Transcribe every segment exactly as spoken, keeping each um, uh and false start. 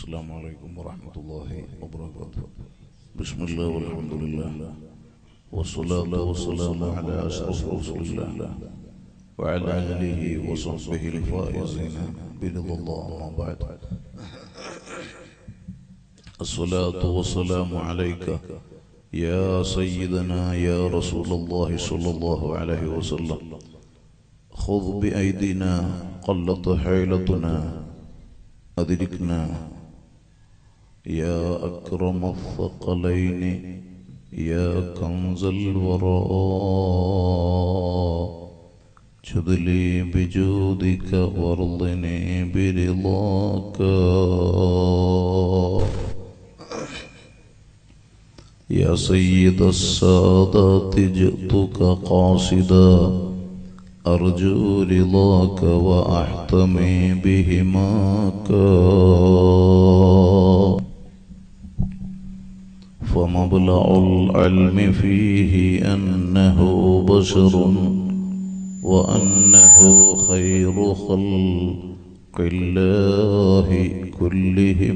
السلام عليكم ورحمة الله وبركاته. بسم الله والحمد لله والصلاة والسلام على أشرف رسول الله وعلى آله وصحبه الفائزين برضا الله. ما بعد، الصلاة والسلام عليك يا سيدنا يا رسول الله صلى الله عليه وسلم. خذ بأيدينا قلت حيلتنا أدركنا يا أكرم الثقلين يا كنز الوراء. جد لي بجودك وارضني برضاك يا سيد السادات. جئتك قاصدا أرجو رضاك وأحتمي بهماك. فمبلغ العلم فيه أنه بشر وأنه خير خلق الله كلهم.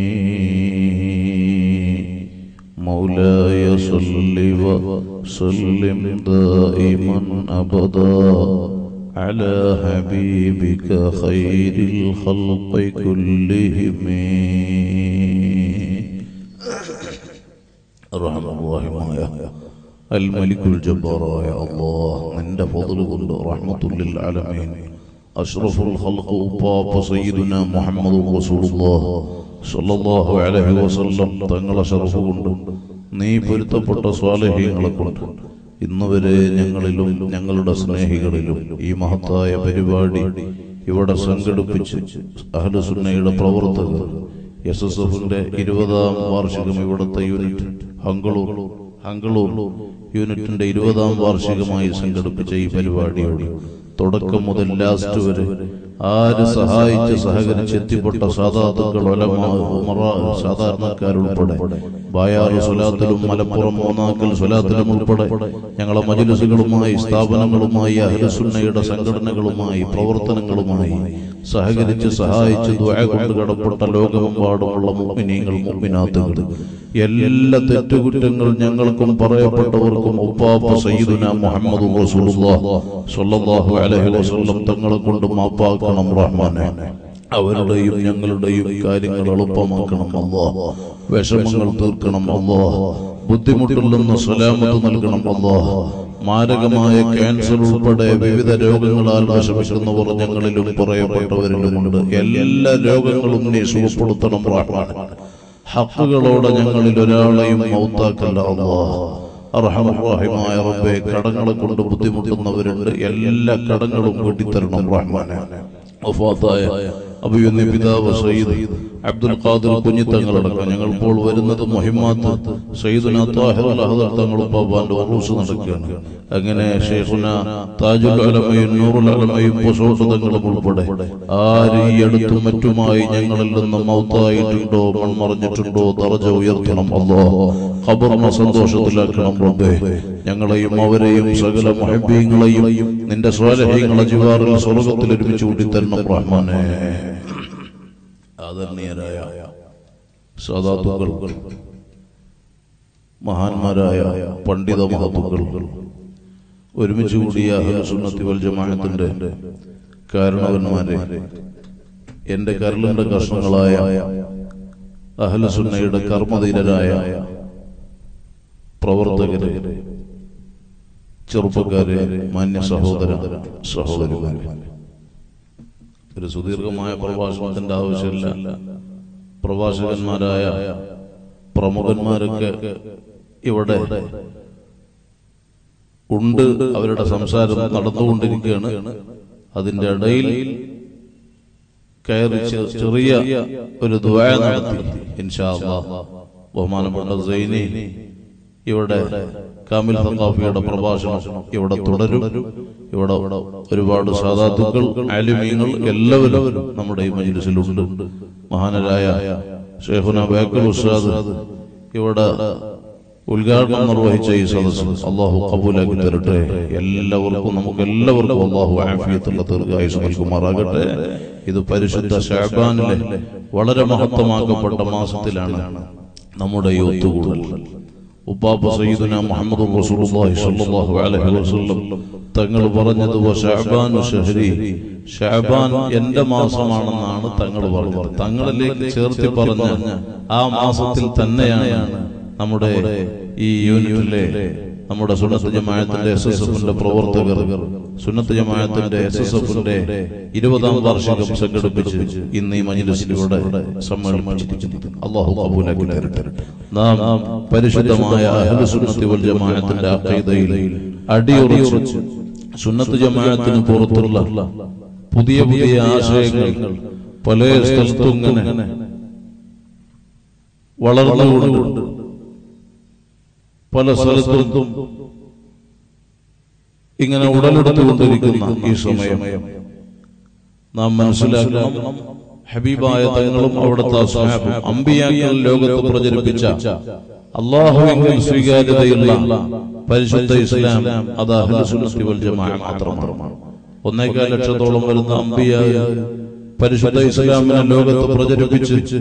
مولاي صل وسلم دائما أبدا على حبيبك خير الخلق كلهم. الرحمن الرحيم الملك الجبار يا الله عند فضل رحمة للعالمين أشرف الخلق وباب سيدنا محمد رسول الله സല്ലല്ലാഹു അലൈഹി വസല്ലം തങ്ങളെ ശറഫ് കൊണ്ട് നീ പൊരുത്തപ്പെട്ട സ്വാലിഹീങ്ങളെ കൊണ്ട് ഇന്നുവരെ ഞങ്ങളിലും ഞങ്ങളുടെ സ്നേഹികളിലും ഈ മഹത്തായ പരിപാടി ഇവിടെ സംഘടിപ്പിച്ച് അഹ്ലു സുന്നയുടെ പ്രവർത്തകർ എസ് എസ് എഫിന്റെ ഇരുപതാം വാർഷികം ഇവിടുത്തെ യൂണിറ്റ് ഹംഗളൂർ ഹംഗളൂർ യൂണിറ്റിന്റെ ഇരുപതാം വാർഷികമായി സംഘടിപ്പിച്ച ഈ പരിപാടിയോട് തുടക്കം മുതൽ ലാസ്റ്റ് വരെ ആര് സഹായിച്ച് സഹകരിച്ച് എത്തിപ്പെട്ട സാദാത്തുക്കൾ സാധാരണക്കാരുൾപ്പെടെ ബായാറ് സ്വലാത്തിലും മലപ്പുറം മൂന്നാക്കൽ സ്വലാത്തിലും ഉൾപ്പെടെ ഞങ്ങളെ മജ്‌ലിസുകളുമായി സ്ഥാപനങ്ങളുമായി അഹ്ലുസുന്നയുടെ സംഘടനകളുമായി പ്രവർത്തനങ്ങളുമായി സഹകരിച്ച് സഹായിച്ച് ദുആ കൊണ്ട് കടപ്പെട്ട ലോകമെമ്പാടുമുള്ള മുഅ്മിനീങ്ങൾ മുഅ്മിനാത്തുകൾ എല്ലാ തെറ്റുകുറ്റങ്ങൾ ഞങ്ങൾക്കും പറയപ്പെട്ടവർക്കും ഉപ്പാപ്പ സയ്യിദുനാ മുഹമ്മദ് റസൂലുള്ളാഹി സ്വല്ലല്ലാഹു അലൈഹി വസല്ലം തങ്ങളെ കൊണ്ട് മാപ്പാക്കണം റഹ്മാനെ. അവരുടെയും ഞങ്ങളുടെയും കാര്യങ്ങൾ എളുപ്പമാക്കണം അല്ലാഹ്. വിഷമങ്ങൾ തീർക്കണം അല്ലാഹ്. ബുദ്ധിമുട്ടിൽ നിന്ന് സലാമത്ത് നൽകണം അല്ലാഹ്. മാരകമായ ക്യാൻസർ ഉൾപ്പെടെ വിവിധ രോഗങ്ങളാൽ വിഷമിക്കുന്നവർ ഞങ്ങളിലും പറയപ്പെട്ടവരിലുമുണ്ട്. എല്ലാ രോഗങ്ങളും നീ സുഖപ്പെടുത്തണം റഹ്മാനെ. ഹഖുകളോടെ ഞങ്ങളിൽ ഒരാളെയും മൗത്താക്കല്ല അല്ലാഹ്. അർഹമർ റഹീമായ റബ്ബേ, കടങ്ങളെ കൊണ്ട് ബുദ്ധിമുട്ടുന്നവരുണ്ട്. എല്ലാ കടങ്ങളും വീട്ടിത്തരണം റഹ്മാനെ. വഫാത്തായ അബിയുന്ന പിതാവ് സയ്യിദ് അബ്ദുൽ ഖാദിർ കുഞ്ഞിത്തങ്ങളടക്കം ഞങ്ങൾ ഇപ്പോൾ വരുന്നത് മുഹിമ്മാത്ത് സയ്യിദുനാ താഹിർ അൽ-അഹ്ദർ തങ്ങൾ പാപ്പാന്റെ ഉറൂസ് നടക്കുകയാണ്. അങ്ങനെ ശൈഖുന താജുൽ ഉലമയും നൂറുൽ ഉലമയും പൊസോട്ട് തങ്ങളും ഉൾപ്പെടെ ആര് ഈ അടുത്തും മറ്റുമായി ഞങ്ങളിൽ നിന്ന് മൗത്തായിട്ടുണ്ടോ മൺമറഞ്ഞിട്ടുണ്ടോ ദറജ ഉയർത്തണം അല്ലാഹ്. ഖബറിനെ സന്തോഷത്തിലാക്കണം റബ്ബേ. ഞങ്ങളെയും അവരെയും സകല മുഹബ്ബീങ്ങളെയും നിന്റെ സ്വാലിഹീങ്ങളെ ജിവാറിൽ സ്വർഗ്ഗത്തിൽ ഒരുമിച്ച് കൂട്ടിത്തരണം റഹ്മാനെ. ആദരണീയരായ സാദാത്തുക്കൾ, മഹാന്മാരായ പണ്ഡിത മഹത്തുക്കൾ, ഒരുമിച്ച് കൂടിയ അഹ്ലു സുന്നത്തി വൽ ജമാഅത്തിന്റെ കാരണവന്മാരെ, എന്റെ കരളിന്റെ കഷ്ണങ്ങളായ അഹ്ലു സുന്നയുടെ കർമ്മധീരരായ പ്രവർത്തകരെ, ചെറുപ്പക്കാരെ, മാന്യ സഹോദര സഹോദരിമാരെ, ഒരു സുദീർഘമായ പ്രഭാഷണത്തിന്റെ ആവശ്യമില്ല. പ്രഭാഷകന്മാരായ പ്രമുഖന്മാരൊക്കെ ഇവിടെ ഉണ്ട്. അവരുടെ സംസാരം നടന്നുകൊണ്ടിരിക്കുകയാണ്. അതിന്റെ ഇടയിൽ കയറി ചെറിയ ഒരു ദുആ നടത്തി ഇൻഷാ അല്ലാഹ് ബഹുമാനപ്പെട്ട സൈനി ഇവിടെ കാമിൽ സഖാഫിയുടെ പ്രഭാഷണം ഇവിടെ തുടരും. ഇവിടെ ഒരുപാട് സാദാത്തുക്കൾ, ആലിമീങ്ങൾ എല്ലാവരും നമ്മുടെ ഈ മജ്‌ലിസിലുണ്ട്. മഹാനരായ ശൈഖുന ബേക്കൽ ഉസ്താദ് ഇവിടെ ഉദ്ഘാടനം നിർവഹിച്ച ഈ സദസ്സ് അല്ലാഹു ഖബൂലാക്കി തരട്ടെ. എല്ലാവർക്കും നമുക്ക് എല്ലാവർക്കും അല്ലാഹു ആഫിയത്തുള്ള ദീർഘായുസ്സ് നൽകുമാറാകട്ടെ. ഇത് പരിശുദ്ധ ശഅബാനിലെ വളരെ മഹത്വമാക്കപ്പെട്ട മാസത്തിലാണ് നമ്മുടെ ഈ ഒത്തുകൂടൽ. ഉപ്പാപ്പ സയ്യിദുനാ മുഹമ്മദ് റസൂലുള്ളാഹി സ്വല്ലല്ലാഹു അലൈഹി വസല്ലം തങ്ങൾ പറഞ്ഞത് ശഅബാനു ശഹരി, ശഅബാൻ എന്റെ മാസമാണെന്നാണ് തങ്ങൾ പറഞ്ഞത്. തങ്ങളിലേക്ക് ചേർത്തി പറഞ്ഞ ആ മാസത്തിൽ തന്നെയാണ് നമ്മുടെ ഈ യൂണിറ്റിലെ നമ്മുടെ സുന്നത്ത് ജമാഅത്തിന്റെ എസ് എസ് എഫിന്റെ പ്രവർത്തകർ സുന്നത്ത് ജമാഅത്തിന്റെ എസ് എസ് എഫിന്റെ ഇരുപതാം വാർഷികം സംഘടിപ്പിച്ച് ഇന്ന് ഈ മജ്‌ലിസിലൂടെ സമ്മേളിപ്പിച്ചിരിക്കുന്നു. അല്ലാഹു ഖബൂലാക്കി തരട്ടെ. നാം പരിശുദ്ധമായ അഹ്ലു സുന്നത്തി വൽ ജമാഅത്തിന്റെ അഖീദയിൽ അടിയുറച്ച് സുന്നത്ത് ജമാഅത്തിന് പുറത്തുള്ള പുതിയ പുതിയ ആശയങ്ങൾ പല സ്ഥലത്തും ഇങ്ങനെ വളർന്നുകൊണ്ട് പല സ്ഥലത്തും ഇങ്ങനെ ഉടലെടുത്തുകൊണ്ടിരിക്കുന്ന ഈ സമയം നാം മനസ്സിലാക്കണം, ഹബീബായ തങ്ങളും അവിടുത്തെ സ്വഹാബും അമ്പിയാക്കൾ ലോകത്ത് പ്രചരിപ്പിച്ച അല്ലാഹുവിൽ സ്വീകാര്യതയുള്ള പരിശുദ്ധ ഇസ്ലാം അത് അഹ്ലു സുന്നത്തി വൽ ജമാഅ മാത്രമാണ്. ഒന്നേകാൽ ലക്ഷത്തോളം വരുന്ന അമ്പിയായ പരിശുദ്ധ ഇസ്ലാമിനെ ലോകത്ത് പ്രചരിപ്പിച്ച്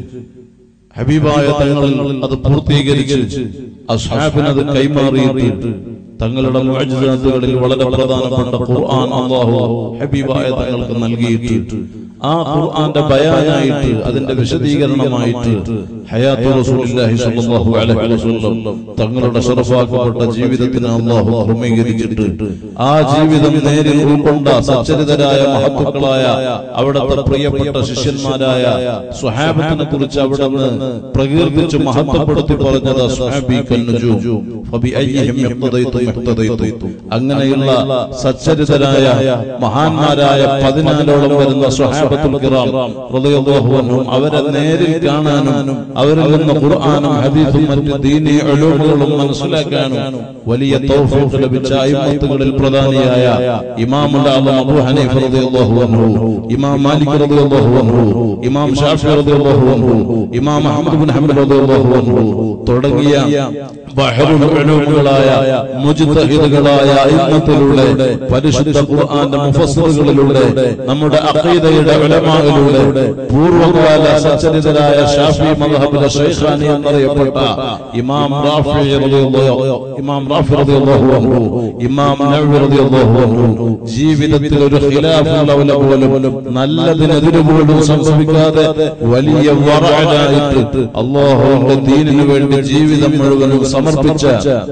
ഹബീബായ തങ്ങളിൽ അത് പൂർത്തീകരിച്ച് അസ്ഹാബിനത് കൈമാറിയിട്ട് തങ്ങളുടെ മുഅ്ജിസാത്തുകളിൽ വളരെ പ്രധാനപ്പെട്ട ഖുർആൻ അല്ലാഹു ഹബീബായ തങ്ങൾക്ക് നൽകിയിട്ട് ആ ഖുർആന്റെ ബയാനായിട്ട് അതിന്റെ വിശദീകരണമായിട്ട് ഹയാത്തു റസൂലുള്ളാഹി സ്വല്ലല്ലാഹു അലൈഹി വസല്ലം തങ്ങളുടെ ശറഫാക്കപ്പെട്ട ജീവിതത്തിന് അല്ലാഹു ക്രമീകരിച്ചിട്ട് ആ ജീവിതം നേരിൽ ഉൾക്കൊണ്ട സച്ചരിതരായ മഹത്തുക്കളായ അവിടുത്തെ പ്രിയപ്പെട്ട ശിഷ്യന്മാരായ സ്വഹാബത്തിനെ കുറിച്ച് അവിടുന്ന് പ്രകീർത്തിച്ച് മഹത്വപ്പെടുത്തി പറഞ്ഞത് സ്വഹാബി കന്നുജൂം ഫബിഅയ്യിഹിം യഖ്തദൈതു യഖ്തദൈതു. അങ്ങനെയുള്ള സച്ചരിതരായ മഹാന്മാരായ പതിനാലോളം വരുന്ന സ്വഹാബത്തുൽ കിറാം റളിയല്ലാഹു അൻഹും അവരെ നേരിൽ കാണാനും അവരിൽ നിന്ന് ഖുർആനും ഹദീസും മറ്റ് ദീനി ഉലൂമുകളും മനസ്സിലാക്കാനും വലിയ തൗഫീഖ് ലഭിച്ച അയിമ്മത്തുകളിൽ പ്രധാനിയായ ഇമാമുൽ ആദം അബൂ ഹനീഫ റളിയല്ലാഹു അൻഹു, ഇമാം മാലിക് റളിയല്ലാഹു അൻഹു, ഇമാം ശാഫിഈ റളിയല്ലാഹു അൻഹു, ഇമാം അഹ്മദ് ഇബ്നു ഹംബൽ റളിയല്ലാഹു അൻഹു തുടങ്ങിയ ബഹറുൽ ഉലൂമുകളായ മുജ്തഹിദുകളായ അയിമ്മത്തുകളുടെ പരിശുദ്ധ ഖുർആന്റെ മുഫസ്സിറുകളിലൂടെ നമ്മുടെ അഖീദയുടെ ഉലമാകളിലൂടെ പൂർവകാല സച്ചരിതരായ ശാഫിഈ മദ്ഹബിലെ ശൈഖാനി എന്നറിയപ്പെട്ട ഇമാം റാഫിഈ റളിയല്ലാഹു ഇമാം റാഫിഈ റളിയല്ലാഹു അൻഹു, ഇമാം നവവി റളിയല്ലാഹു അൻഹു ജീവിതത്തിൽ ഒരു ഖിലാഫുള്ള ഉല പോലും നല്ലതിനെതിരെ പോലും സംഭവിക്കാതെ വലിയ വറഅനായിട്ട് അല്ലാഹുവിന്റെ ദീനിനു വേണ്ടി ജീവിതം മുഴുവനും സമർപ്പിച്ച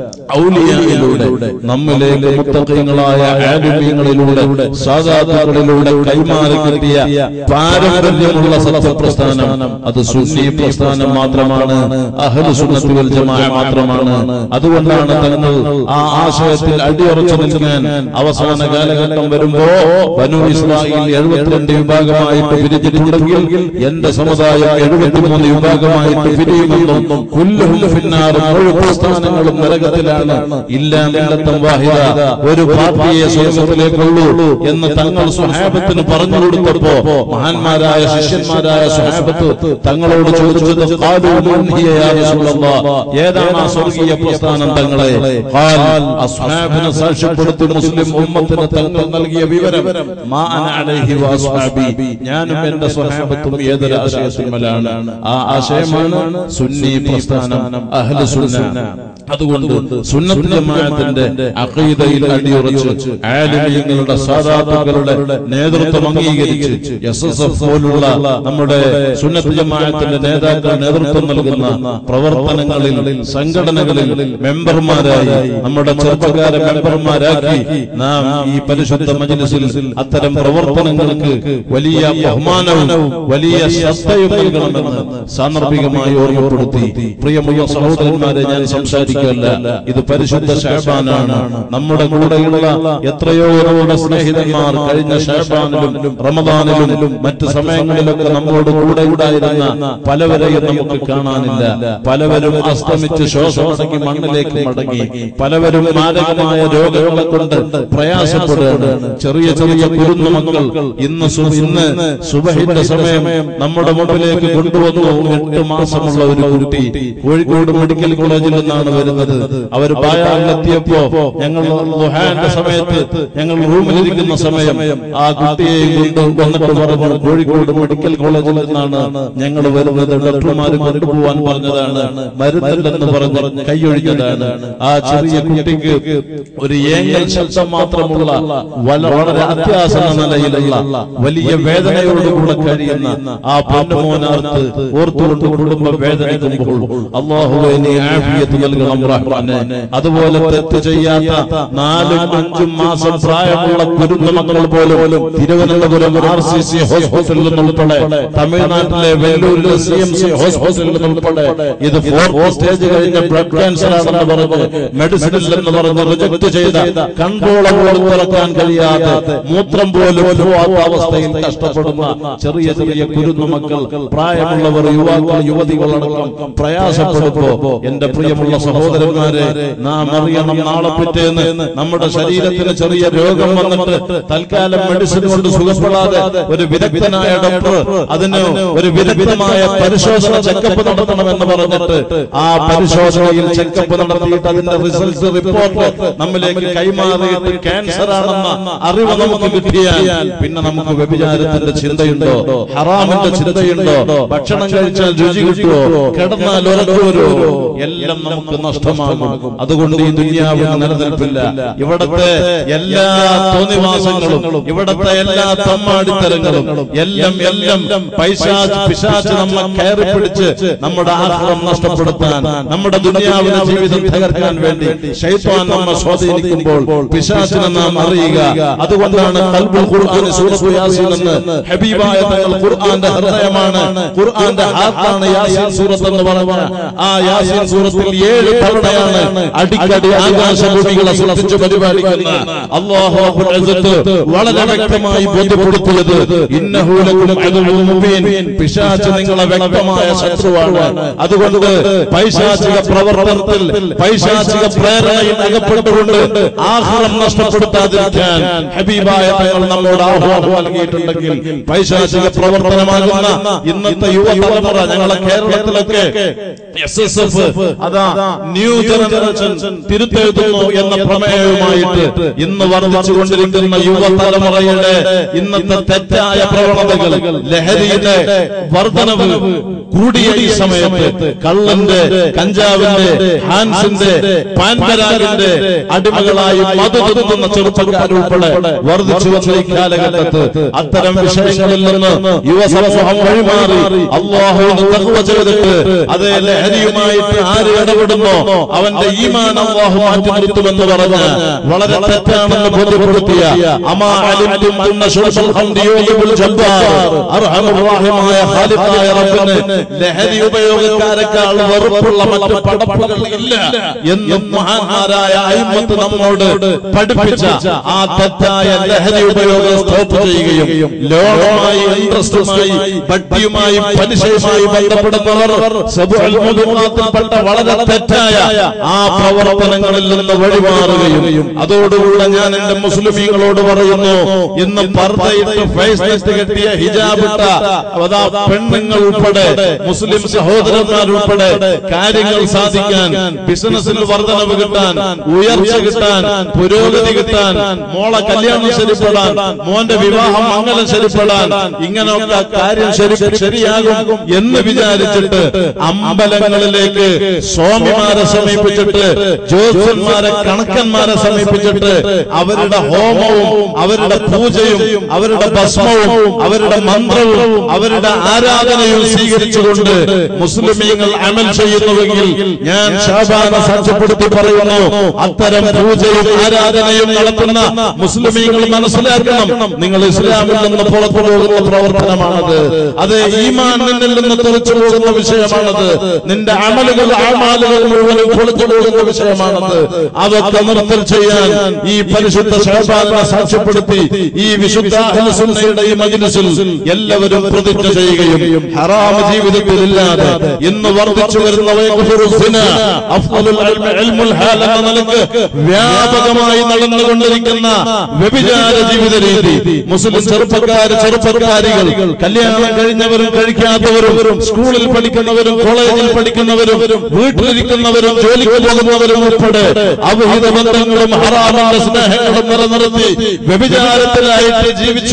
ഔലിയായിലൂടെ നമ്മിലേക്ക് മുത്തഖീങ്ങളായ ആലിമീങ്ങളിലൂടെ സാദാത്തുകളിലൂടെ കൈമാറി കിട്ടിയ പാരമ്പര്യമുള്ള സത്യപ്രസ്ഥാനം അത് സുന്നി പ്രസ്ഥാനം മാത്രമാണ്, അഹ്ലു സുന്നത്തി വൽ ജമാഅ മാത്രമാണ്. അതുകൊണ്ടാണ് തങ്ങൾ ആ ആശയത്തിൽ അടിയുറച്ചു നിൽക്കാൻ അവസാന കാലഘട്ടം വരുമ്പോ ബനൂ ഇസ്രായേൽ എഴുപത്തിരണ്ട് വിഭാഗമായിട്ട് പിരിഞ്ഞിട്ടുണ്ടെങ്കിൽ എന്റെ സമുദായം എഴുപത്തിമൂന്ന് വിഭാഗമായിട്ട് പിരിയുമെന്നും കുല്ലുഹും ഫിന്നാർ പ്രസ്ഥാനങ്ങളും നരകത്തിലാണ് ഇല്ലാ മില്ലത്തൻ വാഹിദ ഒരു പാർട്ടിയെ സ്വർഗ്ഗത്തിലേക്കുള്ളൂ എന്ന് തങ്ങൾ സ്വഹാബത്തിന് പറഞ്ഞു കൊടുത്തപ്പോ മഹാന്മാരായ ശിഷ്യന്മാരായ സ്വഹാബത്ത് തങ്ങളോട് ചോദിച്ചത് ഖാലൂ മൻ ഹിയ യാ റസൂലല്ലാഹ്, ഏതാണ് ആ സ്വർഗീയ പ്രസ്ഥാനം തങ്ങളെ? ഖാൽ അസ്ഹാബിനെ സാക്ഷ്യപ്പെടുത്തി മുസ്ലിം ഉമ്മത്തിന് തങ്ങൾ നൽകിയ വിവരം മാ അന അലൈഹി വ അസ്ഹാബി, ഞാനും എന്റെ സ്വഹാബത്തും ഏതൊരു ആശയത്തിന്മേലാണ്. ആ ആശയമാണ് സുന്നി പ്രസ്ഥാനം, അഹ്ലു സുന്ന. അതുകൊണ്ട് സുന്നത്ത് ജമാഅത്തിന്റെ അഖീദയിൽ അടിയുറച്ച് ആലിമീങ്ങളുടെ സാദാത്തുകളുടെ നേതൃത്വം അംഗീകരിച്ച് എസ് എസ് എഫ് പോലുള്ള നമ്മുടെ സുന്നത്ത് ജമാഅത്തിന്റെ നേതാക്കൾ നേതൃത്വം നൽകുന്ന പ്രവർത്തനങ്ങളിൽ സംഘടനകളിൽ മെമ്പർമാരായി നമ്മുടെ ചെറുപ്പക്കാരെ മെമ്പർമാരാക്കി നാം ഈ പരിശുദ്ധ മജ്‌ലിസിൽ അത്തരം പ്രവർത്തനങ്ങൾക്ക് വലിയ ബഹുമാനവും വലിയ ശ്രദ്ധയും നൽകണമെന്ന് സാന്ദർഭികമായി ഓർമ്മപ്പെടുത്തി പ്രിയമുള്ള സഹോദരന്മാരെ ഞാൻ സംസാരിക്കും. ഇത് പരിശുദ്ധ ശഅബാനാണ്. നമ്മുടെ കൂടെയുള്ള എത്രയോ നമ്മുടെ സ്നേഹിതന്മാർ കഴിഞ്ഞ ശഅബാനിലും റമദാനിലും മറ്റ് സമയങ്ങളിലൊക്കെ നമ്മോട് കൂടെ ഉണ്ടായിരുന്ന പലവരെയും നമുക്ക് കാണാനില്ല. പലവരും അസ്തമിച്ച് ശ്വാസമടങ്ങി മണ്ണിലേക്ക് മടങ്ങി, പലവരും മാരകമായ രോഗങ്ങളെ കൊണ്ട് പ്രയാസപ്പെടുകയാണ്. ചെറിയ ചെറിയ കുരുന്നു മക്കൾ ഇന്ന് ഇന്ന് സുബഹിന്റെ സമയം നമ്മുടെ മുമ്പിലേക്ക് കൊണ്ടുവന്നു. എട്ട് മാസമുള്ള ഒരു കുട്ടി കോഴിക്കോട് മെഡിക്കൽ കോളേജിൽ നിന്നാണ് വരുന്നത്. അവർ ബായാറിലെത്തിയപ്പോ ഞങ്ങൾ ദുഹാന്റെ സമയത്ത് ഞങ്ങൾ റൂമിലിരിക്കുന്ന സമയം ആ കുട്ടിയെയും കൊണ്ട് വന്നിട്ട് വന്നിട്ട് പറഞ്ഞു, കോഴിക്കോട് മെഡിക്കൽ കോളേജിൽ നിന്നാണ് ഞങ്ങൾ വരുന്നത്, ഡോക്ടർമാർ കൊണ്ടുപോകാൻ പറഞ്ഞതാണ്, മരുന്നില്ലെന്ന് പറഞ്ഞ് കൈയൊഴിഞ്ഞതാണ്. ആ ചെറിയ കുട്ടിക്ക് ഒരു ഏങ്ങൽ ശബ്ദം മാത്രമുള്ള വളരെ അത്യാസന നിലയിലുള്ള വലിയ വേദനയോടുകൂടെ കഴിയുന്ന ആ പൊന്നുമോനാർത്ത് ഓർത്തുകൊണ്ട് കുടുംബം വേദനിക്കുമ്പോൾ അല്ലാഹുവേ നീ ആഫിയത്ത് നൽകണം റഹ്മാനേ. അതുപോലെ തെറ്റ് ചെയ്യാത്ത നാലും അഞ്ചും മാസം പ്രായമുള്ള കുരുന്നു മക്കൾ പോലും തിരുവനന്തപുരം ആർ സി സി ഹോസ്പിറ്റലിൽ നിന്നുൾപ്പെടെ തമിഴ്നാട്ടിലെ വെല്ലൂരിലെ സി എം സി ഹോസ്പിറ്റലിൽ നിന്നുൾപ്പെടെ ഇത് ഫോർത്ത് സ്റ്റേജ് കഴിഞ്ഞ ബ്ലഡ് ക്യാൻസർ ആണെന്ന് പറഞ്ഞ് മെഡിസിനിൽ എന്ന് പറഞ്ഞ് റിജക്ട് ചെയ്ത കൺട്രോളർ പോലും തുറക്കാൻ കഴിയാതെ മൂത്രം പോലും പോവാത്ത അവസ്ഥയിൽ കഷ്ടപ്പെടുന്ന ചെറിയ ചെറിയ കുരുന്നു മക്കൾ, പ്രായമുള്ളവർ, യുവാക്കൾ, യുവതികളടക്കം പ്രയാസപ്പെടുമ്പോ എന്റെ പ്രിയമുള്ള സഹോദരന്മാരെ, നാം അറിയണം, നാളെ പിറ്റേന്ന് നമ്മുടെ ശരീരത്തിന് ചെറിയ രോഗം വന്നിട്ട് തൽക്കാലം മെഡിസിൻ കൊണ്ട് സുഖപ്പെടാതെ ഒരു വിദഗ്ധനായ ഡോക്ടർ അതിന് ഒരു വിദഗ്ധമായ പരിശോധന ചെക്കപ്പ് നടത്തണമെന്ന് പറഞ്ഞിട്ട് ആ പരിശോധനയിൽ ചെക്കപ്പ് നടത്തിയിട്ട് അതിന്റെ റിസൾട്ട് റിപ്പോർട്ട് നമ്മിലേക്ക് കൈമാറിയിട്ട് ക്യാൻസർ ആണെന്ന അറിവ് നമുക്ക് കിട്ടിയാൽ പിന്നെ നമുക്ക് വ്യഭിചാരത്തിന്റെ ചിന്തയുണ്ടോ, ഹറാമിന്റെ ചിന്തയുണ്ടോ, ഭക്ഷണം കഴിച്ചാൽ രുചി കിട്ടുമോ, കിടന്നാൽ ഉറക്കുവരോ, എല്ലാം നമുക്ക് നഷ്ടമാകും. അതുകൊണ്ട് ഈ ദുനിയാവിന് നിലനിൽപ്പില്ല. ഇവിടത്തെ എല്ലാ തോന്നിവാസങ്ങളും, ഇവിടത്തെ എല്ലാ തമ്മാടിത്തരങ്ങളും എല്ലാം എല്ലാം പൈശാച് പിശാച് നമ്മെ കയറി പിടിച്ച് നമ്മുടെ ആഹ്റം നഷ്ടപ്പെടുത്താൻ, നമ്മുടെ ദുനിയാവിന്റെ ജീവിതം തകർക്കാൻ വേണ്ടി ശൈത്താൻ നമ്മെ സ്വാധീനിക്കുമ്പോൾ പിശാചിനെ നാം അറിയുക. അതുകൊണ്ടാണ് ഖൽബുൽ ഖുർആൻ സൂറത്തുൽ യാസീൻ എന്ന് ഹബീബായ തങ്ങൾ ഖുർആന്റെ ഹൃദയമാണ്, ഖുർആന്റെ ഹാർട്ടാണ് യാസീൻ സൂറത്ത് എന്ന് പറഞ്ഞ ആ യാസീൻ സൂറത്തിൽ ഏഴ് തവണയാണ് അടിക്കടി ആകാശഭൂമികളെ സൃഷ്ടിച്ചു പരിപാലിക്കുന്ന അല്ലാഹു റബ്ബുൽ ഇസ്സത്ത് വളരെ വ്യക്തമായി ബോധ്യപ്പെടുത്തിയത് ഇന്നഹു ലകും അദുവ്വുൻ മുബീൻ, പിശാച് നിങ്ങളെ വ്യക്തമായ ശത്രുവാണ്. അതുകൊണ്ട് പൈശാചിക പ്രവർത്തനത്തിൽ, പൈശാചിക പ്രേരണയിൽ അകപ്പെട്ടുകൊണ്ട് ആഖിറം നഷ്ടപ്പെടുത്താതിരിക്കാൻ ഹബീബായ തങ്ങൾ നമ്മോട് ആഹ്വാനം നൽകിയിട്ടുണ്ടെങ്കിൽ പൈശാചിക പ്രവർത്തനമാകുന്ന ഇന്നത്തെ യുവതലമുറ, ഞങ്ങളെ കേരളത്തിലൊക്കെ എസ് എസ് എഫ് അതാ ന്യൂ ജനറേഷൻ തിരുത്തെഴുതുന്നു എന്ന പ്രമേയവുമായിട്ട് ഇന്ന് വർദ്ധിച്ചുകൊണ്ടിരിക്കുന്ന യുവതലമുറയുടെ ഇന്നത്തെ തെറ്റായ പ്രവണതകൾ, ലഹരിയുടെ വർധനവ് കൂടിയ ഈ സമയത്ത് കള്ളന്റെ, കഞ്ചാവിന്റെ, ഹാൻസിന്റെ, പാൻപരാഗിന്റെ അടിമകളായി മതതുന്ന ചെറുപ്പക്കാരുൾപ്പെടെ വർദ്ധിച്ചു വന്ന ഈ കാലഘട്ടത്ത് അത്തരം വിഷയങ്ങളിൽ നിന്ന് യുവസമൂഹം വഴിമാറി അല്ലാഹുവിനെ തഖ്വ ചെയ്തിട്ട് അതേ ലഹരിയുമായിട്ട് ആര് ഇടപെടുന്നോ അവന്റെ ഈമാൻ അല്ലാഹു മാറ്റി നിർത്തുമെന്ന് പറഞ്ഞ് വളരെ തെറ്റാണെന്ന് ബോധ്യപ്പെടുത്തിയ അമാ അലിംതും അന്ന ശുർബൽ ഖംരി യുജിബുൽ ജബ്ബാർ അർഹമുർ റഹീമായ ഖാലിഖായ റബ്ബിനെ ലഹരി ഉപയോഗക്കാരെക്കാൾ വെറുപ്പുള്ള മറ്റു പടപ്പുകൾ ഇല്ല എന്നും മഹാന്മാരായ അയിമ്മത്ത് നമ്മോട് പഠിപ്പിച്ച ആ തെറ്റായ ലഹരി ഉപയോഗം സ്റ്റോപ്പ് ചെയ്യുകയും ലോകമായി, ഇൻട്രസ്റ്റുമായി, ഭക്തിയുമായി, പലിശയുമായി ബന്ധപ്പെടുന്നവർ സബുൽ മുദുഖാത്തിൽപ്പെട്ട വളരെ തെറ്റായ ആ പ്രവർത്തനങ്ങളിൽ നിന്ന് വഴിമാറുകയും അതോടുകൂടെ ഞാൻ എന്റെ മുസ്ലിമീങ്ങളോട് പറയുന്നു, ഇന്ന് പർദ്ദയിട്ട് ഫേസ് നെറ്റ് കെട്ടിയ ഹിജാബിട്ട അതാ പെണ്ണുങ്ങൾ ഉൾപ്പെടെ, മുസ്ലിം സഹോദരന്മാരുൾപ്പെടെ കാര്യങ്ങൾ സാധിക്കാൻ, ബിസിനസ്സിൽ വർധനവ് കിട്ടാൻ, ഉയർച്ച കിട്ടാൻ, പുരോഗതി കിട്ടാൻ, മോളെ കല്യാണം ശരിപ്പെടാൻ, മോന്റെ വിവാഹം മംഗലം ശരിപ്പെടാൻ, ഇങ്ങനെയൊക്കെ കാര്യം ശരിയാകും എന്ന് വിചാരിച്ചിട്ട് അമ്പലങ്ങളിലേക്ക് സ്വാമിമാരെ സമീപിച്ചിട്ട്, ജ്യോത്സ്യന്മാരെ, കണക്കന്മാരെ സമീപിച്ചിട്ട് അവരുടെ ഹോമവും അവരുടെ പൂജയും അവരുടെ ഭസ്മവും അവരുടെ മന്ത്രവും അവരുടെ ആരാധനയും സ്വീകരിച്ചുകൊണ്ട് മുസ്ലിമീങ്ങൾ അമൽ ചെയ്യുന്നുവെങ്കിൽ ഞാൻ ശാബാന സാക്ഷ്യപ്പെടുത്തി പറയുന്നു, അത്തരം പൂജയും ആരാധനയും നടത്തുന്ന മുസ്ലിമീങ്ങൾ മനസ്സിലാക്കണം, നിങ്ങൾ ഇസ്ലാമിൽ നിന്ന് പുറത്തു പോകുന്ന പ്രവർത്തനമാണത്. അത് ഈമാൻ നിന്നിൽ നിന്ന് തെറിച്ചു പോകുന്ന വിഷയമാണത്. നിന്റെ അമലുകൾ, ആമാലുകൾ മുഴുവനും പൊളിച്ചു പോകുന്ന വിഷയമാണത്. അതൊക്കെ നിർത്തൽ ചെയ്യാൻ ഈ പരിശുദ്ധ ശഅബാനെ സാക്ഷ്യപ്പെടുത്തി ഈ വിശുദ്ധ അഹ്ലു സുന്നയുടെ ഈ മജ്ലിസിൽ എല്ലാവരും പ്രതിജ്ഞ ചെയ്യുകയും ഹറാം ജീവിതത്തിൽ ഇല്ലാതെ ഇന്ന് വർദ്ധിച്ചു വരുന്ന വ്യാപകമായി നടന്നുകൊണ്ടിരിക്കുന്ന വ്യഭിചാര ജീവിത രീതി, മുസ്ലിം ചെറുപ്പക്കാർ, ചെറുപ്പക്കാരികൾ, കല്യാണം കഴിഞ്ഞവരും കഴിക്കാത്തവരും, സ്കൂളിൽ പഠിക്കുന്നവരും, കോളേജിൽ പഠിക്കുന്നവരും, വീട്ടിലിരിക്കുന്നവരും, ജോലിക്ക് പോകുന്നവരും ഉൾപ്പെടെ അവിഹിത ബന്ധങ്ങളും ഹറാമിന്റെ സ്നേഹങ്ങളും നിലനിർത്തി വ്യഭിചാരത്തിലായിട്ട് ജീവിച്ചുകൊണ്ടിരിക്കുന്ന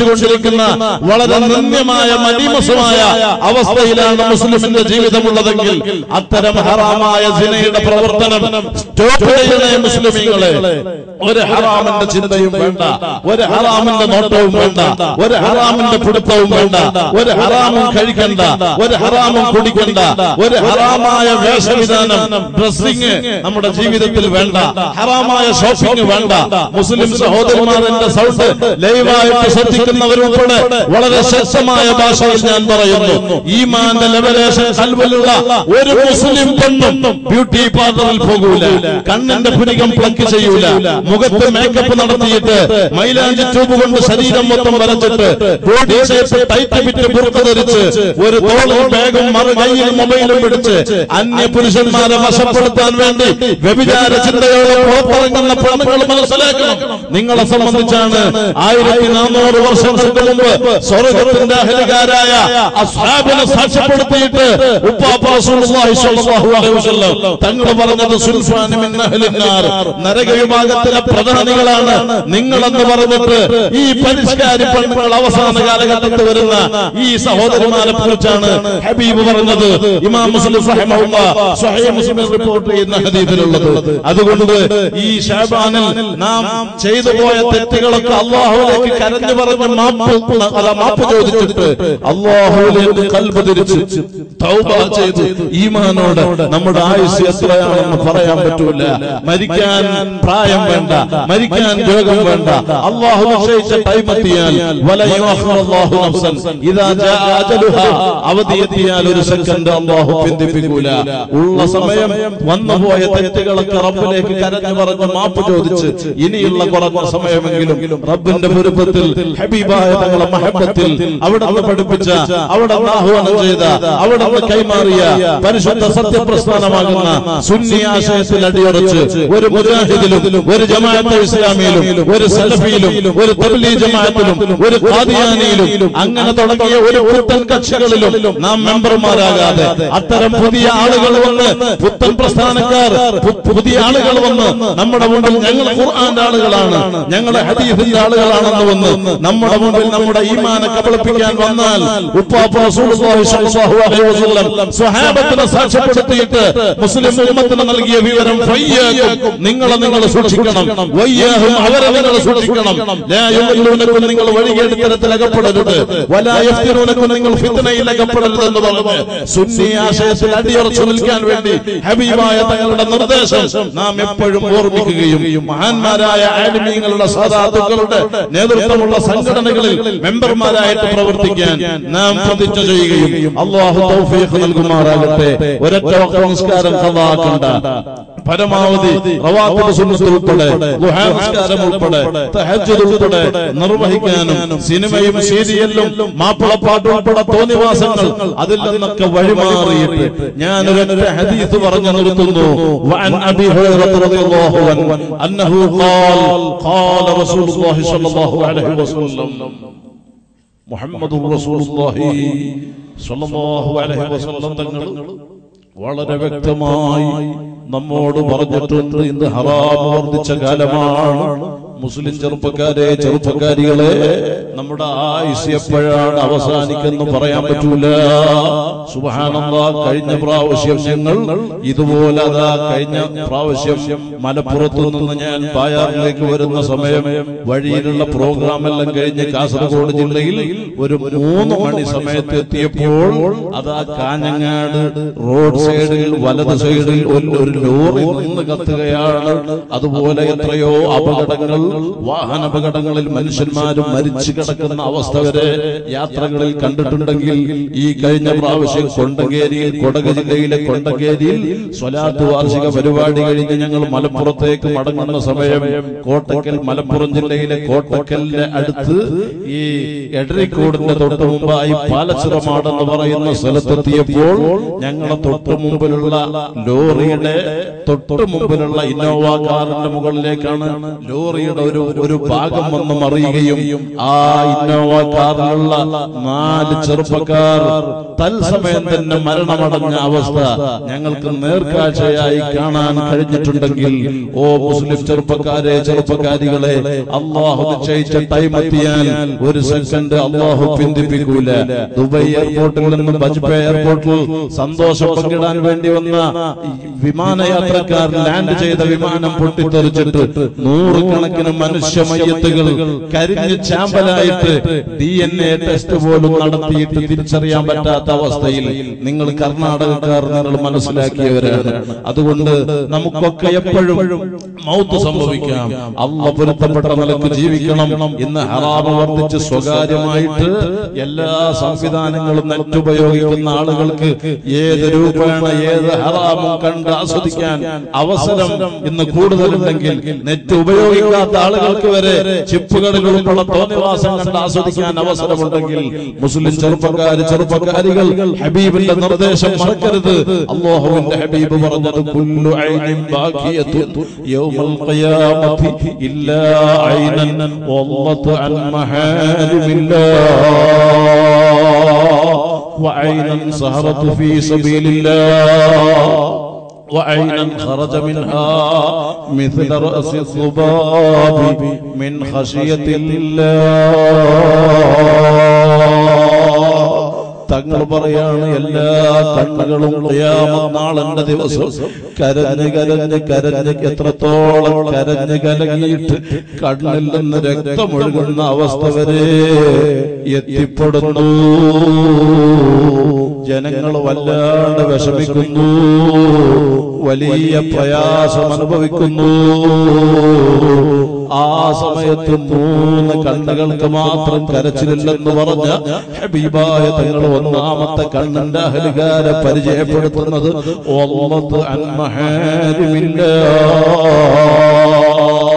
വന്നുകൊണ്ടിരിക്കുന്ന വളരെ നിന്ദ്യമായ മലീമസമായ അവസ്ഥയിലാണ് മുസ്ലിമിന്റെ ജീവിതമുള്ളതെങ്കിൽ അത്തരം ഹറാമായ സിനയുടെ പ്രവർത്തനം സ്റ്റോപ്പ് ചെയ്യണേ മുസ്ലിമീങ്ങളെ. ഒരു ഹറാമിന്റെ ചിന്തയും വേണ്ട, ഒരു ഹറാമിന്റെ നോട്ടവും വേണ്ട, ഒരു ഹറാമിന്റെ പിടുത്തവും വേണ്ട, ഒരു ഹറാമും കഴിക്കണ്ട, ഒരു ഹറാമും കുടിക്കണ്ട, ഒരു ഹറാമായ വേഷവിധാനം ഡ്രസ്സിങ് നമ്മുടെ ജീവിതത്തിൽ വേണ്ട, ഹറാമായ ഷോപ്പിംഗ് വേണ്ട. മുസ്ലിം സഹോദരന്മാർ എന്റെ സൗണ്ട് ലൈവായിട്ട് ശ്രദ്ധിക്കുന്നവരുൾപ്പെടെ വളരെ ശക്തമായ ഭാഷയിൽ ഞാൻ പറയുന്നു, ഈമാന്റെ ലെവലേഷൻ കൽവിലുള്ള ഒരു മുസ്ലിം പെണ്ണും ബ്യൂട്ടി പാർലറിൽ പോകൂല, കണ്ണിന്റെ പുരികം പ്ലക്ക് ചെയ്യൂല, മുഖത്ത് മേക്കപ്പ് നടത്തിയിട്ട് മൈലാഞ്ചി ട്യൂബ് കൊണ്ട് ശരീരം മൊത്തം വരച്ചിട്ട് ബോഡി ഷേപ്പ് ടൈറ്റ് വിറ്റ് ബുർക്ക ധരിച്ച് ഒരു തോളും ബാഗും മറുകൈയിൽ മൊബൈലും പിടിച്ച് അന്യ പുരുഷന്മാരെ വശപ്പെടുത്താൻ വേണ്ടി വ്യഭിചാര ചിന്തയോടെ പുറത്തിറങ്ങുന്ന പെണ്ണുങ്ങൾ മനസ്സിലാക്കണം, നിങ്ങളെ സംബന്ധിച്ചാണ് ആയിരത്തി നാനൂറ് വർഷങ്ങൾക്ക് മുമ്പ് സ്വർഗത്തിന്റെ അഹലുകാരായ അസ്ഹാബിനെ സാക്ഷ്യപ്പെടുത്തിയിട്ട് ഉപ്പാപ്പ റസൂലുള്ളാഹി സ്വല്ലല്ലാഹു അലൈഹി വസല്ലം തങ്ങൾ പറഞ്ഞത് സുൽഫാനു മിൻ അഹ്ലിന്നാർ, നരക വിഭാഗത്തിലെ പ്രധാനികളാണ് നിങ്ങളെന്ന് പറഞ്ഞിട്ട് ഈ പരിഷ്കാരി പെണ്ണുങ്ങൾ അവസാന കാലഘട്ടത്തിൽ വരുന്ന ഈ സഹോദരിമാരെ കുറിച്ചാണ് ഹബീബ് പറഞ്ഞത്. ഇമാം മുസ്ലിം റഹിമഹുല്ലാഹ് സ്വഹീഹ് മുസ്ലിമിൽ റിപ്പോർട്ട് ചെയ്യുന്ന ഹദീസിലുള്ളത്. അതുകൊണ്ട് ഈ ശഅബാനിൽ നാം ചെയ്തു പോയ തെറ്റുകളൊക്കെ അല്ലാഹുവിലേക്ക് കരഞ്ഞു പറഞ്ഞ് മാപ്പ് അല്ല മാപ്പ് ചോദിച്ചിട്ട് അല്ലാഹുവിലേക്ക് ഖൽബ് തിരിച്ച് തൗബ ചെയ്ത് ഈമാനോടെ നമ്മുടെ ആയുസ് എത്രയാണെന്ന് പറയാൻ പറ്റൂല. മരിക്കാൻ പ്രായം വേണ്ട, മരിക്കാൻ രോഗം വേണ്ട, അല്ലാഹു നിശ്ചയിച്ച ടൈം എത്തിയാൽ വലയുഅഖിറുല്ലാഹു നഫ്സൻ ഇദാ ജാഅ അജലുഹാ, അവധി എത്തിയാൽ ഒരു സെക്കൻഡ് അല്ലാഹു പിന്തിപ്പിക്കൂല. ഉള്ള സമയം വന്നുപോയ തെറ്റുകളൊക്കെ റബ്ബിലേക്ക് കരഞ്ഞു പറഞ്ഞ് മാപ്പ് ചോദിച്ച് ഇനിയുള്ള കുറഞ്ഞ സമയമെങ്കിലും റബ്ബിന്റെ പൊരുത്തത്തിൽ ഹബീബായ തങ്ങളുടെ മഹബത്തിൽ അവിടുന്ന് പഠിപ്പിച്ച, അവിടുന്ന് ആഹ്വാനം ചെയ്ത, അവിടുന്ന് കൈമാറിയ പരിശുദ്ധ സത്യപ്രസ്ഥാനമാകുന്ന സുന്നി ആശയത്തിൽ അടിയുറച്ച് ഒരു മുജാഹിദിലും ഒരു ജമാഅത്തെ ഇസ്ലാമിയിലും ഒരു സലഫിയിലും ഒരു തബ്ലീഗ് ജമാഅത്തിലും ഒരു ഖാദിയാനിയിലും അങ്ങനെ തുടങ്ങിയ ഒരു പുത്തൻ കക്ഷികളിലും നാം മെമ്പർമാരാകാതെ അത്തരം പുതിയ ആളുകൾ വന്ന്, പുത്തൻ പ്രസ്ഥാനക്കാർ പുതിയ ആളുകൾ വന്ന് നമ്മുടെ മുമ്പിൽ ഞങ്ങൾ ഖുർആന്റെ ആളുകളാണ്, ഞങ്ങളുടെ ഹദീസിന്റെ ആളുകളാണെന്ന് വന്ന് നമ്മുടെ മുമ്പിൽ നമ്മുടെ ഈമാനെ കബളിപ്പിക്കാൻ വന്നാൽ ഉപ്പാപ്പ റസൂലുള്ളാഹി സ്വല്ലല്ലാഹു അലൈഹി വസല്ലം സ്വഹാബത്തിനെ സാക്ഷ്യപ്പെടുത്തിയിട്ട് മുസ്ലിം ഉമ്മത്തിന് നൽകിയ വിവരം ഫയ്യാക്കും, നിങ്ങളെ നിങ്ങൾ സൂക്ഷിക്കണം, വയ്യാഹും അവരെ നിങ്ങൾ സൂക്ഷിക്കണം, ലാ യുദല്ലൂനകും നിങ്ങൾ വഴികേട് തരത്തിൽ അകപ്പെടരുത്, വലാ യഫ്തിനൂനകും നിങ്ങൾ ഫിത്നയിൽ അകപ്പെടരുത് എന്ന് പറഞ്ഞ് സുന്നി ആശയത്തിൽ അടിയുറച്ചു നിൽക്കാൻ വേണ്ടി ഹബീബായ തങ്ങളുടെ നിർദ്ദേശം നാം എപ്പോഴും ഓർമ്മിക്കുകയും മഹാന്മാരായ ആലിമീങ്ങളുടെ സാദാത്തുക്കളുടെ നേതൃത്വമുള്ള സംഘടനകളിൽ മെമ്പർമാരായിട്ട് പ്രവർത്തിക്കാൻ നാം പ്രതിജ്ഞ ചെയ്യുകയും അല്ലാഹു തൗഫീഖ് നൽകുമാറാകട്ടെ. ഒരൊറ്റ വഖ്ത് നമസ്കാരം ഖളാക്കണ്ട, പരമാവധി റവാത്തിബ് സുന്നത്ത് ഉൾപ്പെടെ ദുഹാ നമസ്കാരം ഉൾപ്പെടെ തഹജ്ജുദ് ഉൾപ്പെടെ നിർവഹിക്കാനും സിനിമയും സീരിയലും മാപ്പിളപ്പാട്ടും ഉൾപ്പെടെ തോന്നിവാസങ്ങൾ അതിൽ നിന്നൊക്കെ വഴിമാറിയിട്ട് ഞാൻ ഒരു ഹദീസ് പറഞ്ഞു നിർത്തുന്നു. വഅൻ അബീ ഹുറൈറ റളിയല്ലാഹു അൻഹു അന്നഹു ഖാൽ ഖാല റസൂലുള്ളാഹി സ്വല്ലല്ലാഹു അലൈഹി വസല്ലം, മുഹമ്മദുർ റസൂലുള്ളാഹി സ്വല്ലല്ലാഹു അലൈഹി വസല്ലം തങ്ങൾ വളരെ വ്യക്തമായി നമ്മോട് പറഞ്ഞിട്ടുണ്ട്, ഇന്ന് ഹറാം വർദ്ധിച്ച കാലമാണ്. മുസ്ലിം ചെറുപ്പക്കാരെ, ചെറുപ്പക്കാരികളെ, നമ്മുടെ ആയുസ് എപ്പോഴാണ് അവസാനിക്കെന്ന് പറയാൻ പറ്റൂല. സുബ്ഹാനല്ലാഹ്, കഴിഞ്ഞ പ്രാവശ്യം ഞങ്ങൾ ഇതുപോലെ അതാ കഴിഞ്ഞ പ്രാവശ്യം മലപ്പുറത്തു നിന്ന് ഞാൻ പായാറിലേക്ക് വരുന്ന സമയം വഴിയിലുള്ള പ്രോഗ്രാം എല്ലാം കഴിഞ്ഞ് കാസർഗോഡ് ജില്ലയിൽ ഒരു മൂന്ന് മണി സമയത്ത് എത്തിയപ്പോൾ അതാ കാഞ്ഞങ്ങാട് റോഡ് സൈഡിൽ വലത് സൈഡിൽ ഒരു ലോറി നിന്ന് കത്തുകയാണ്. അതുപോലെ എത്രയോ അപകടങ്ങൾ, വാഹനാപകടങ്ങളിൽ മനുഷ്യന്മാരും മരിച്ചു കിടക്കുന്ന അവസ്ഥ വരെ യാത്രകളിൽ കണ്ടിട്ടുണ്ടെങ്കിൽ ഈ കഴിഞ്ഞ പ്രാവശ്യം കൊണ്ടങ്കേരിയിൽ, കൊടക് ജില്ലയിലെ കൊണ്ടങ്കേരിയിൽ സ്വലാത്ത് വാർഷിക പരിപാടി കഴിഞ്ഞ് ഞങ്ങൾ മലപ്പുറത്തേക്ക് മടങ്ങുന്ന സമയം കോട്ടക്കൽ, മലപ്പുറം ജില്ലയിലെ കോട്ടക്കലിന്റെ അടുത്ത് ഈ എടരിക്കോടിന്റെ തൊട്ട് മുമ്പായി പാലച്ചിറമാടെന്ന് പറയുന്ന സ്ഥലത്തെത്തിയപ്പോൾ ഞങ്ങളെ തൊട്ട് മുമ്പിലുള്ള ലോറിയുടെ തൊട്ട് മുമ്പിലുള്ള ഇന്നോവ കാറിന്റെ മുകളിലേക്കാണ് ലോറിയുടെ സ്റ്റോറിയുടെ ഒരു ഒരു ഭാഗം വന്ന് മറിയുകയും ആ ഇന്നോവ കാറിലുള്ള നാല് ചെറുപ്പക്കാർ തത്സമയം തന്നെ മരണമടഞ്ഞ അവസ്ഥ ഞങ്ങൾക്ക് നേർക്കാഴ്ചയായി കാണാൻ കഴിഞ്ഞിട്ടുണ്ടെങ്കിൽ, ഓ മുസ്ലിം ചെറുപ്പക്കാരെ, ചെറുപ്പക്കാരികളെ, അള്ളാഹു നിശ്ചയിച്ച ടൈം എത്തിയാൽ ഒരു സെക്കൻഡ് അള്ളാഹു പിന്തിപ്പിക്കൂല. ദുബൈ എയർപോർട്ടിൽ നിന്നും ബജ്പേ എയർപോർട്ടിൽ സന്തോഷം പങ്കിടാൻ വേണ്ടി വന്ന വിമാനയാത്രക്കാർ ലാൻഡ് ചെയ്ത വിമാനം പൊട്ടിത്തെറിച്ചിട്ട് നൂറുകണക്കിന് മനുഷ്യ മയ്യത്തുകൾ കരിഞ്ഞ് ചാമ്പലായിട്ട് ഡി എൻ എ ടെസ്റ്റ് പോലും നടത്തിയിട്ട് തിരിച്ചറിയാൻ പറ്റാത്ത അവസ്ഥയിൽ നിങ്ങൾ കർണാടകക്കാർ നിങ്ങൾ മനസ്സിലാക്കിയവരാണ്. അതുകൊണ്ട് നമുക്കൊക്കെ എപ്പോഴും മൗത്ത് സംഭവിക്കാം. അള്ളാഹു പൊരുത്തപ്പെട്ട നിലക്ക് ജീവിക്കണം. ഇന്ന് ഹറാമ് വർദ്ധിച്ച് സ്വകാര്യമായിട്ട് എല്ലാ സംവിധാനങ്ങളും നെറ്റുപയോഗിക്കുന്ന ആളുകൾക്ക് ഏത് രൂപേണ ഏത് ഹറാമും കണ്ട് ആസ്വദിക്കാൻ അവസരം ഇന്ന് കൂടുതലുണ്ടെങ്കിൽ, നെറ്റ് ഉപയോഗിക്കാത്ത ആളുകൾക്ക് വരെ ചിപ്പുകളിലുള്ള തോന്നിവാസം കണ്ട് ആസ്വദിക്കാൻ അവസരമുണ്ടെങ്കിൽ, മുസ്ലിം ചെറുപ്പക്കാർ ചെറുപ്പക്കാരികൾ ഹബീബിന്റെ നിർദ്ദേശം മറക്കരുത്. അല്ലാഹുവിന്റെ ഹബീബ് പറഞ്ഞത്, കുല്ലു ഐനിൻ ബാഖിയത്തുൻ യൗമൽ ഖിയാമത്തി ഇല്ലാ ഐനൻ വല്ലത അൻ മഹാരിമില്ലാഹ് വഐനൻ സഹറതു ഫീ സബീലില്ലാഹ് وعينا خرج منها مثل رأس الذباب من خشية الله. തങ്ങൾ പറയാണ്, എല്ലാ കണ്ണുകളും ഖിയാമത്ത് നാളിന്റെ ദിവസം കരഞ്ഞ് കരഞ്ഞ് കരഞ്ഞ് എത്രത്തോളം കരഞ്ഞ് കലങ്ങിയിട്ട് കണ്ണിൽ നിന്ന് രക്തമൊഴുകുന്ന അവസ്ഥ വരെ എത്തിപ്പെടുന്നു. ജനങ്ങൾ വല്ലാണ്ട് വിഷമിക്കുന്നു, വലിയ പ്രയാസം അനുഭവിക്കുന്നു. ആ സമയത്ത് മൂന്ന് കണ്ണുകൾക്ക് മാത്രം കരച്ചിലില്ലെന്ന് പറഞ്ഞ ഹബീബായ തങ്ങൾ ഒന്നാമത്തെ കണ്ണിന്റെ അഹലുകാരെ പരിചയപ്പെടുത്തുന്നത് വല്ലത അൻ മഹാരിമില്ലാഹ്.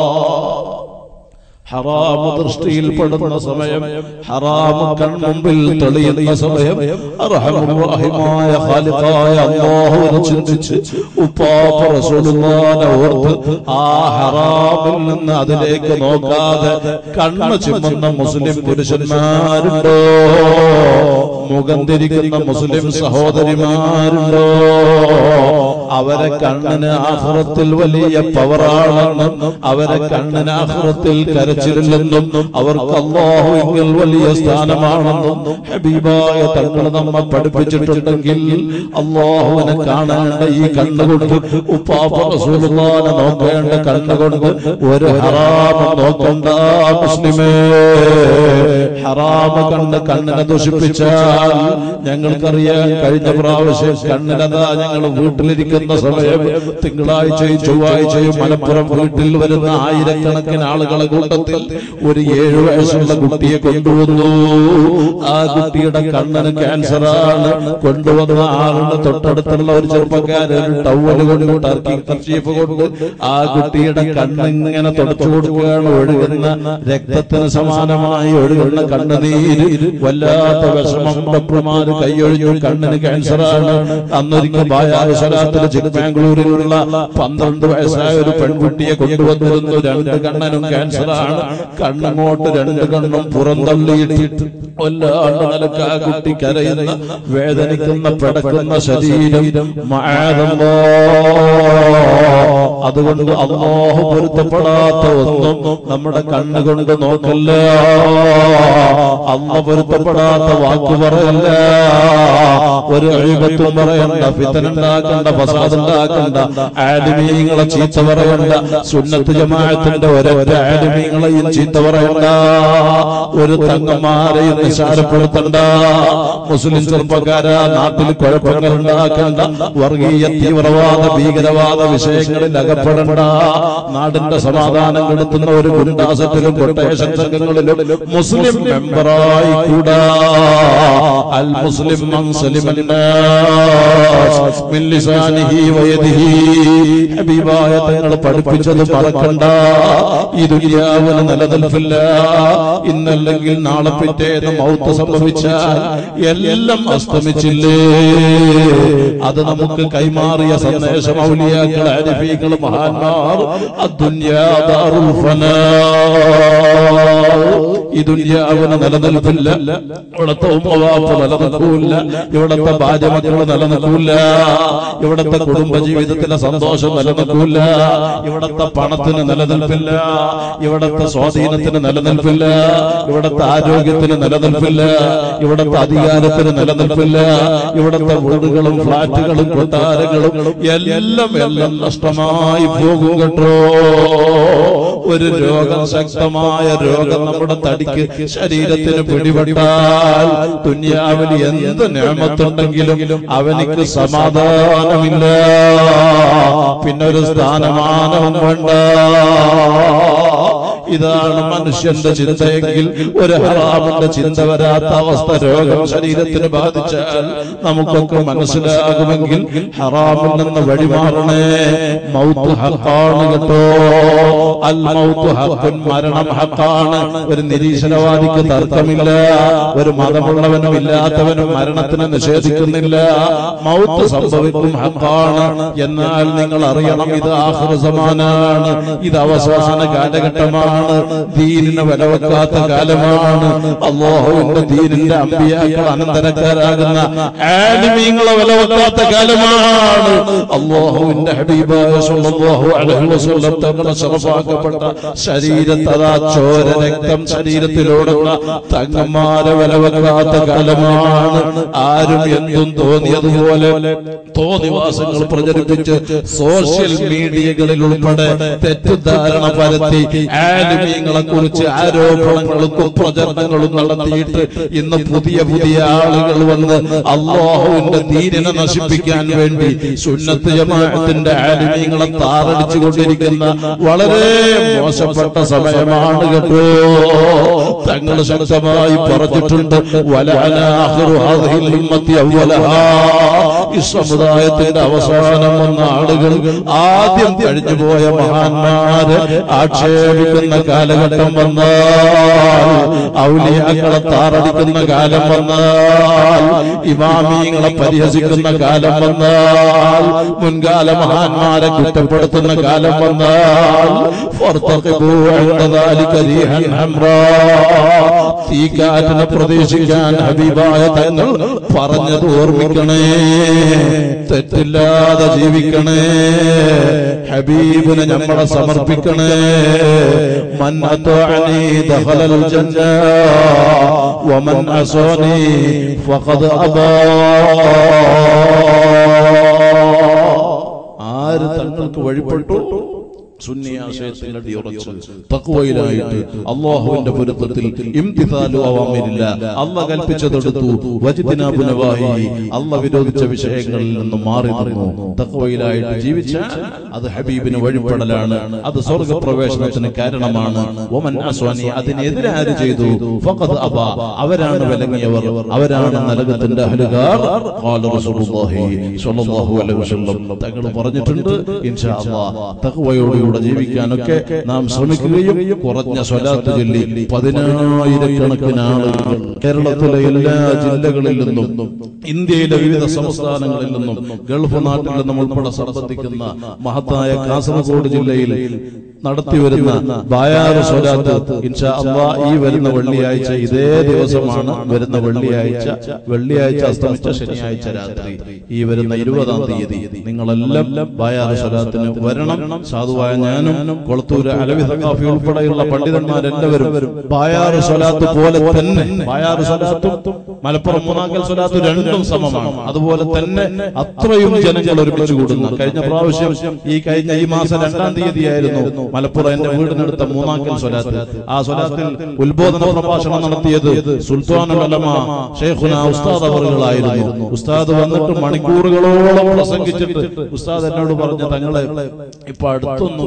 ഹറാമ് ദൃഷ്ടിയിൽപ്പെടുന്ന സമയം, ഹറാമ് കൺമുമ്പിൽ തെളിയുന്ന സമയം, അർഹമുർ-റഹീമായ ഖാലിഖായ അല്ലാഹുവിനെ ചിന്തിച്ച് ഉപ്പാപ്പ റസൂലുള്ളാഹിനെ ഓർത്ത് ആ ഹറാമിൽ നിന്ന് അതിലേക്ക് നോക്കാതെ കണ്ണ് ചിമ്മുന്ന മുസ്ലിം പുരുഷന്മാരുണ്ടോ? മുഖം തിരിക്കുന്ന മുസ്ലിം സഹോദരിമാരുണ്ടോ? അവരെ കണ്ണിന് ആഖിറത്തിൽ വലിയ പവറാണെന്നും അവരെ കണ്ണിന് ആഖിറത്തിൽ കരച്ചിലില്ലെന്നും അവർക്ക് അല്ലാഹുവിൽ വലിയ സ്ഥാനമാണെന്നും ഹബീബായ തങ്ങൾ നമ്മെ പഠിപ്പിച്ചിട്ടുണ്ടെങ്കിൽ, അല്ലാഹുവിനെ കാണേണ്ട ഈ കണ്ണുകൊണ്ട്, ഉപ്പാപ്പ റസൂലുള്ളാഹിനെ നോക്കേണ്ട കണ്ണുകൊണ്ട് ഒരു ഹറാമ നോക്കണ്ട മുസ്ലിമേ. ഹറാമ കണ്ട് കണ്ണിനെ ദുഷിപ്പിച്ചാൽ, ഞങ്ങൾക്കറിയാൻ കഴിഞ്ഞ പ്രാവശ്യം കണ്ണിനതാ ഞങ്ങൾ വീട്ടിലിരിക്കുന്ന സമയം തിങ്കളാഴ്ചയും ചൊവ്വാഴ്ചയും മലപ്പുറം വീട്ടിൽ വരുന്ന ആയിരക്കണക്കിന് ആളുകളെ കൂട്ടത്തിൽ ഒരു ഏഴു വയസ്സുള്ള കുട്ടിയെ കൊണ്ടുവന്നു. ആ കുട്ടിയുടെ കണ്ണിന് ക്യാൻസറാണ്. കൊണ്ടുവന്ന ആളുടെ തൊട്ടടുത്തുള്ള ഒരു ചെറുപ്പക്കാരൻ ടവല് കൊണ്ട് ടർക്കി കർച്ചീഫ് കൊണ്ട് ആ കുട്ടിയുടെ കണ്ണിങ്ങനെ തുടച്ചു കൊടുക്കുകയാണ്. ഒഴുകുന്ന രക്തത്തിന് സമാനമായി ഒഴുകുന്ന കണ്ണുനീര്, വല്ലാത്ത വിഷമം. ഡോക്ടർമാര് കൈയൊഴിഞ്ഞു, കണ്ണിന് ക്യാൻസറാണ്. അന്നൊരിക്കൽ ബായാസലാത്തിൽ ചിക്ക്മാംഗ്ലൂരിലുള്ള പന്ത്രണ്ട് വയസ്സായ ഒരു പെൺകുട്ടിയെ കൊണ്ടുവന്നിരുന്നു. രണ്ട് കണ്ണനും ക്യാൻസറാണ്. കണ്ണങ്ങോട്ട് രണ്ട് കണ്ണും പുറന്തള്ളിയിട്ടിട്ട് വല്ലാണ്ട് നിലക്ക് ആ കുട്ടി കരയുന്ന, വേദനിക്കുന്ന, പിടക്കുന്ന ശരീരം. അതുകൊണ്ട് അല്ലാഹു പൊരുത്തപ്പെടാത്ത ഒന്നും നമ്മുടെ കണ്ണുകൊണ്ട് നോക്കല്ല. അല്ലാഹു പൊരുത്തപ്പെടാത്ത വാക്കു പറയല്ല. ഒരു അഴിബത്തും പറയണ്ട, ഫിത്നയുണ്ടാക്കണ്ട, ഫസാദ് ഉണ്ടാക്കണ്ട, ആലിമീങ്ങളെ ചീത്ത പറയണ്ട, സുന്നത്ത് ജമാഅത്തിന്റെ ഒരൊറ്റ ആലിമീങ്ങളെയും ചീത്ത പറയണ്ട, ഒരു തങ്ങന്മാരെയും നിസാരപ്പെടുത്തണ്ട. മുസ്ലിം ചെറുപ്പക്കാരാ, നാട്ടിൽ കുഴപ്പങ്ങൾ ഉണ്ടാക്കണ്ട, വർഗീയ തീവ്രവാദ ഭീകരവാദ വിഷയങ്ങളിൽ അകപ്പെടണ്ട. നാടിന്റെ സമാധാനം കെടുത്തുന്ന ഒരു ഗുണ്ടാസത്തിലും കൊട്ടേഷൻ സംഘങ്ങളിലും മുസ്ലിം മെമ്പറായി കൂടാ. അൽ മുസ്ലിം മൻ സലിമൻ നാസ് മിൻ ലിസാനിഹി വയദിഹി. ഹബീബായ തങ്ങൾ പഠിപ്പിച്ചത് മറക്കണ്ട. ഈ ദുനിയാവിന് നിലനിൽപ്പില്ല. ഇന്നല്ലെങ്കിൽ നാളെ പിറ്റേന്ന് മൗത്ത് സംഭവിച്ചാൽ എല്ലാം അസ്തമിച്ചില്ലേ? അത് നമുക്ക് കൈമാറിയ സന്ദേശം ഔലിയാക്കൾ, അരിഫീകൾ, മഹാന്മാർ. അദ്ദുനിയാ ദാറുൽ ഫനാ. ഈ ദുനിയാവിന് നിലനിൽപ്പില്ല. ഇവിടത്തെ ഉമ്മവാപ്പ് നിലനിൽക്കൂല. ഇവിടത്തെ ഭാര്യ മക്കൾ നിലനിൽക്കൂല. ഇവിടത്തെ കുടുംബജീവിതത്തിലെ സന്തോഷം നിലനിൽക്കൂല. ഇവിടത്തെ പണത്തിന് നിലനിൽപ്പില്ല. ഇവിടത്തെ സ്വാധീനത്തിന് നിലനിൽപ്പില്ല. ഇവിടത്തെ ആരോഗ്യത്തിന് നിലനിൽപ്പില്ല. ഇവിടത്തെ അധികാരത്തിന് നിലനിൽപ്പില്ല. ഇവിടത്തെ വീടുകളും ഫ്ലാറ്റുകളും കൊട്ടാരങ്ങളും എല്ലാം എല്ലാം നഷ്ടമായി പോകും കേട്ടോ. ഒരു രോഗം, ശക്തമായ രോഗം നമ്മുടെ തടിക്ക്, ശരീരത്തിന് പിടിപെട്ടാൽ ദുനിയാവിൽ എന്ത് നിഅമത്തുണ്ടെങ്കിലും അവനിക്ക് സമാധാനമില്ല. പിന്നെ ഒരു സ്ഥാനമാനവും വേണ്ട. ഇതാണ് മനുഷ്യന്റെ ചിന്തയെങ്കിൽ ഒരു ഹറാമിന്റെ ചിന്ത വരാത്ത അവസ്ഥ രോഗം ശരീരത്തിന് ബാധിച്ചാൽ നമുക്കൊക്കെ മനസ്സിലാകുമെങ്കിൽ ഹറാമിൽ നിന്ന് വഴിമാറണേ. മൗത്ത് ഹഖാണ് കേട്ടോ. അൽ മൗത്ത് ഹഖുൻ. മരണം ഹഖാണ്. ഒരു നിരീശ്വരവാദിക്ക് തർക്കമില്ല. ഒരു മതമുള്ളവനും ഇല്ലാത്തവനും മരണത്തിനെ നിഷേധിക്കുന്നില്ല. മൗത്ത് സംഭവിക്കും, ഹഖാണ്. എന്നാൽ നിങ്ങൾ അറിയണം, ഇത് ആഖിർ സമാനാണ്. ഇത് അവസാന കാലഘട്ടമാണ്. ദീനിനെ വിലവെക്കാത്ത കാലമാണ്. അല്ലാഹുവിന്റെ ദീനിന്റെ അമ്പിയാക്കൾ അനന്തരക്കാരാകുന്ന ആലിമീങ്ങളെ വിലവെക്കാത്ത കാലമാണ്. അല്ലാഹുവിന്റെ ഹബീബായ സ്വല്ലല്ലാഹു അലൈഹി വസല്ലം തങ്ങളുടെ ശറഫാക്കപ്പെട്ട ശരീരത്തതാ ചോര, രക്തം ശരീരത്തിലോടുന്ന തങ്ങന്മാരെ വിലവെക്കാത്ത കാലമാണ്. ആരും എന്തും തോന്നിയതുപോലെ തോന്നിവാസങ്ങൾ പ്രചരിപ്പിച്ച് സോഷ്യൽ മീഡിയകളിൽ ഉൾപ്പെടെ തെറ്റിദ്ധാരണ പരത്തി ആലിമീങ്ങളെ കുറിച്ച് ആരോപണങ്ങളും കുപ്രചരണങ്ങളും നടത്തിയിട്ട് ഇന്ന് പുതിയ പുതിയ ആളുകൾ വന്ന് അല്ലാഹുവിന്റെ ദീനിനെ നശിപ്പിക്കാൻ വേണ്ടി സുന്നത്ത് ജമാഅത്തിന്റെ ആലിമീങ്ങളെ താറടിച്ചു കൊണ്ടിരിക്കുന്ന വളരെ മോശപ്പെട്ട സമയമാണ് കേട്ടോ. തങ്ങൾ ശക്തമായി പറഞ്ഞിട്ടുണ്ട്, വലഅന ആഖിറു ഹാദിഹിൽ ഉമ്മത്തി അവ്വലഹാ. ഈ സമുദായത്തിന്റെ അവസാനം വന്ന ആളുകൾ, ആദ്യം കഴിഞ്ഞുപോയ മഹാന്മാരെ ആക്ഷേപിക്കുന്ന കാലഘട്ടം വന്നാൽ, ഔലിയാക്കളെ താറടിക്കുന്ന കാലം വന്നാൽ, ഇമാമിയങ്ങളെ പരിഹസിക്കുന്ന കാലം വന്നാൽ, മുൻകാല മഹാന്മാരെ കുറ്റപ്പെടുത്തുന്ന കാലം വന്നാൽ, ഫർതഖിബൂ ഇൻദ ദാലിക റീഹൻ ഹംറാ. തീക്കാറ്റിനെ പ്രതീക്ഷിക്കാൻ ഹബീബായ തങ്ങൾ പറഞ്ഞത് ഓർമ്മിക്കണേ. തെറ്റില്ലാതെ ജീവിക്കണേ. ഹബീബിനെ നമ്മളെ സമർപ്പിക്കണേ. മൻ അത്വഅനി ദഖലൽ ജന്ന വമൻ അസാനി ഫഖദ് അബാ. ആര് തങ്ങൾക്ക് വഴിപ്പെട്ടു സുന്നിയാശയത്തിൽ അടിയുറച്ച് തഖ്വയിലായിട്ട് അല്ലാഹുവിന്റെ പൊരുത്തത്തിൽ ഇംതിസാലു അവാമിരില്ല, അല്ലാഹ് കൽപ്പിച്ചതെടുത്തു, വജ്തിനാബു നവാഹി, അല്ലാഹ് വിരോധിച്ച വിഷയങ്ങളിൽ നിന്ന് മാറി നിന്നു തഖ്വയിലായിട്ട് ജീവിച്ചാൽ അത് ഹബീബിന് വഴിപ്പെടലാണ്. അത് സ്വർഗ്ഗപ്രവേശനത്തിന് കാരണമാണ്. വമൻ അസ്വാനി, അതിനെതിരെ ആര് ചെയ്തു, ഫഖദ് അബാ, അവരാണ് വിലങ്ങിയവർ, അവരാണ് നരകത്തിന്റെ അഹ്ലുകാർ. ഖാല റസൂലുള്ളാഹി സ്വല്ലല്ലാഹു അലൈഹി വസല്ലം തങ്ങൾ പറഞ്ഞിട്ടുണ്ട്, ഇൻഷാ അല്ലാഹ് തഖ്വയോട് ജീവിക്കാനൊക്കെ നാം ശ്രമിക്കുകയും കുറഞ്ഞ സ്വലാത്ത് ചൊല്ലി പതിനായിരക്കണക്കിന് ആളുകൾ കേരളത്തിലെ എല്ലാ ജില്ലകളിൽ നിന്നും ഇന്ത്യയിലെ വിവിധ സംസ്ഥാനങ്ങളിൽ നിന്നും ഗൾഫ് നാട്ടിൽ നിന്നും ഉൾപ്പെടെ സംബന്ധിക്കുന്ന മഹത്തായ കാസർഗോഡ് ജില്ലയിൽ നടത്തിവരുന്ന ബായാറ് സ്വലാത്ത് ഇൻഷാ അല്ലാഹ് ഈ വരുന്ന വെള്ളിയാഴ്ച, ഇതേ ദിവസമാണ് വരുന്ന വെള്ളിയാഴ്ച, വെള്ളിയാഴ്ച അസ്തമിച്ച ശനിയാഴ്ച രാത്രി, ഈ വരുന്ന ഇരുപതാം തീയതി നിങ്ങളെല്ലാം ബായാറ് സ്വലാത്തിന് വരണം. സാധുവായ ഞാനും കൊളത്തൂര് അലവി സഖാഫി ഉൾപ്പെടെയുള്ള പണ്ഡിതന്മാരെല്ലാവരും ബായാറ് സ്വലാത്ത് പോലെ തന്നെ, ബായാറ് സ്വലാത്തും മലപ്പുറം മൂന്നാക്കൽ സ്വലാത്തും രണ്ടും സമമാണ്. അതുപോലെ തന്നെ അത്രയും ജനങ്ങൾ ഒരുമിച്ച് കൂടുന്ന, കഴിഞ്ഞ പ്രാവശ്യം ഈ കഴിഞ്ഞ ഈ മാസം രണ്ടാം തീയതി ആയിരുന്നു മലപ്പുറം എന്റെ വീടിനടുത്ത മൂന്നാക്കൽ സ്വലാത്ത്. ആ സ്വലാത്തിൽ ഉത്ബോധന പ്രഭാഷണം നടത്തിയത് സുൽത്താനുൽ ഉലമ ശൈഖുന ഉസ്താദ് അവറുകളായിരുന്നു. ഉസ്താദ് വന്നിട്ട് മണിക്കൂറുകളോളം പ്രസംഗിച്ചിട്ട് ഉസ്താദ് എന്നോട് പറഞ്ഞ, തങ്ങളെ ഇപ്പൊ അടുത്തൊന്നും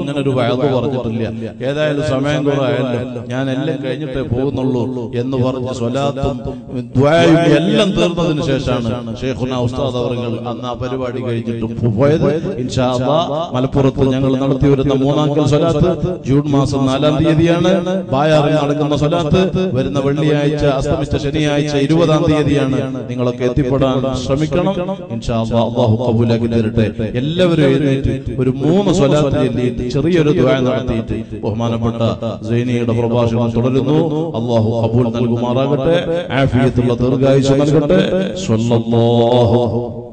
ഇങ്ങനെ ഒരു വയറ് പറഞ്ഞിട്ടില്ല. ഏതായാലും സമയം കുറവായല്ലോ, ഞാൻ എല്ലാം കഴിഞ്ഞിട്ടേ പോകുന്നുള്ളൂ എന്ന് പറഞ്ഞ് സ്വലാത്തും ദുആയും എല്ലാം തീർന്നതിന് ശേഷമാണ് ശൈഖുനാ ഉസ്താദ് അവറുകൾ അന്ന് ആ പരിപാടി കഴിഞ്ഞിട്ടും പോയത്. ഇൻഷാ അല്ലാഹ് മലപ്പുറത്ത് ഞങ്ങൾ നടത്തി വരുന്ന മൂന്നാംകൽ സ്വലാത്ത് ജൂൺ മാസം നാലാം തീയതിയാണ്. ബായാറിൽ നടക്കുന്ന സ്വലാത്ത് വരുന്ന വെള്ളിയാഴ്ച അസ്തമിച്ച ശനിയാഴ്ച ഇരുപതാം തീയതിയാണ്. നിങ്ങളൊക്കെ എത്തിപ്പെടാൻ ശ്രമിക്കണം. ഇൻഷാ അല്ലാഹ് അല്ലാഹു കബൂലാക്കി തരട്ടെ. എല്ലാവരും എഴുന്നേറ്റ് ഒരു മൂന്ന് സ്വലാത്ത് ചൊല്ലിയിട്ട് ചെറിയൊരു ദുആ നടത്തിയിട്ട് ബഹുമാനപ്പെട്ട സൈനിയുടെ പ്രഭാഷണം തുടരുന്നു. അല്ലാഹു കബൂൽ നൽകുമാറാകട്ടെ, ആഫിയത്തുള്ള ദീർഘായുസ്സ് നൽകട്ടെ. സ്വല്ലല്ലാഹു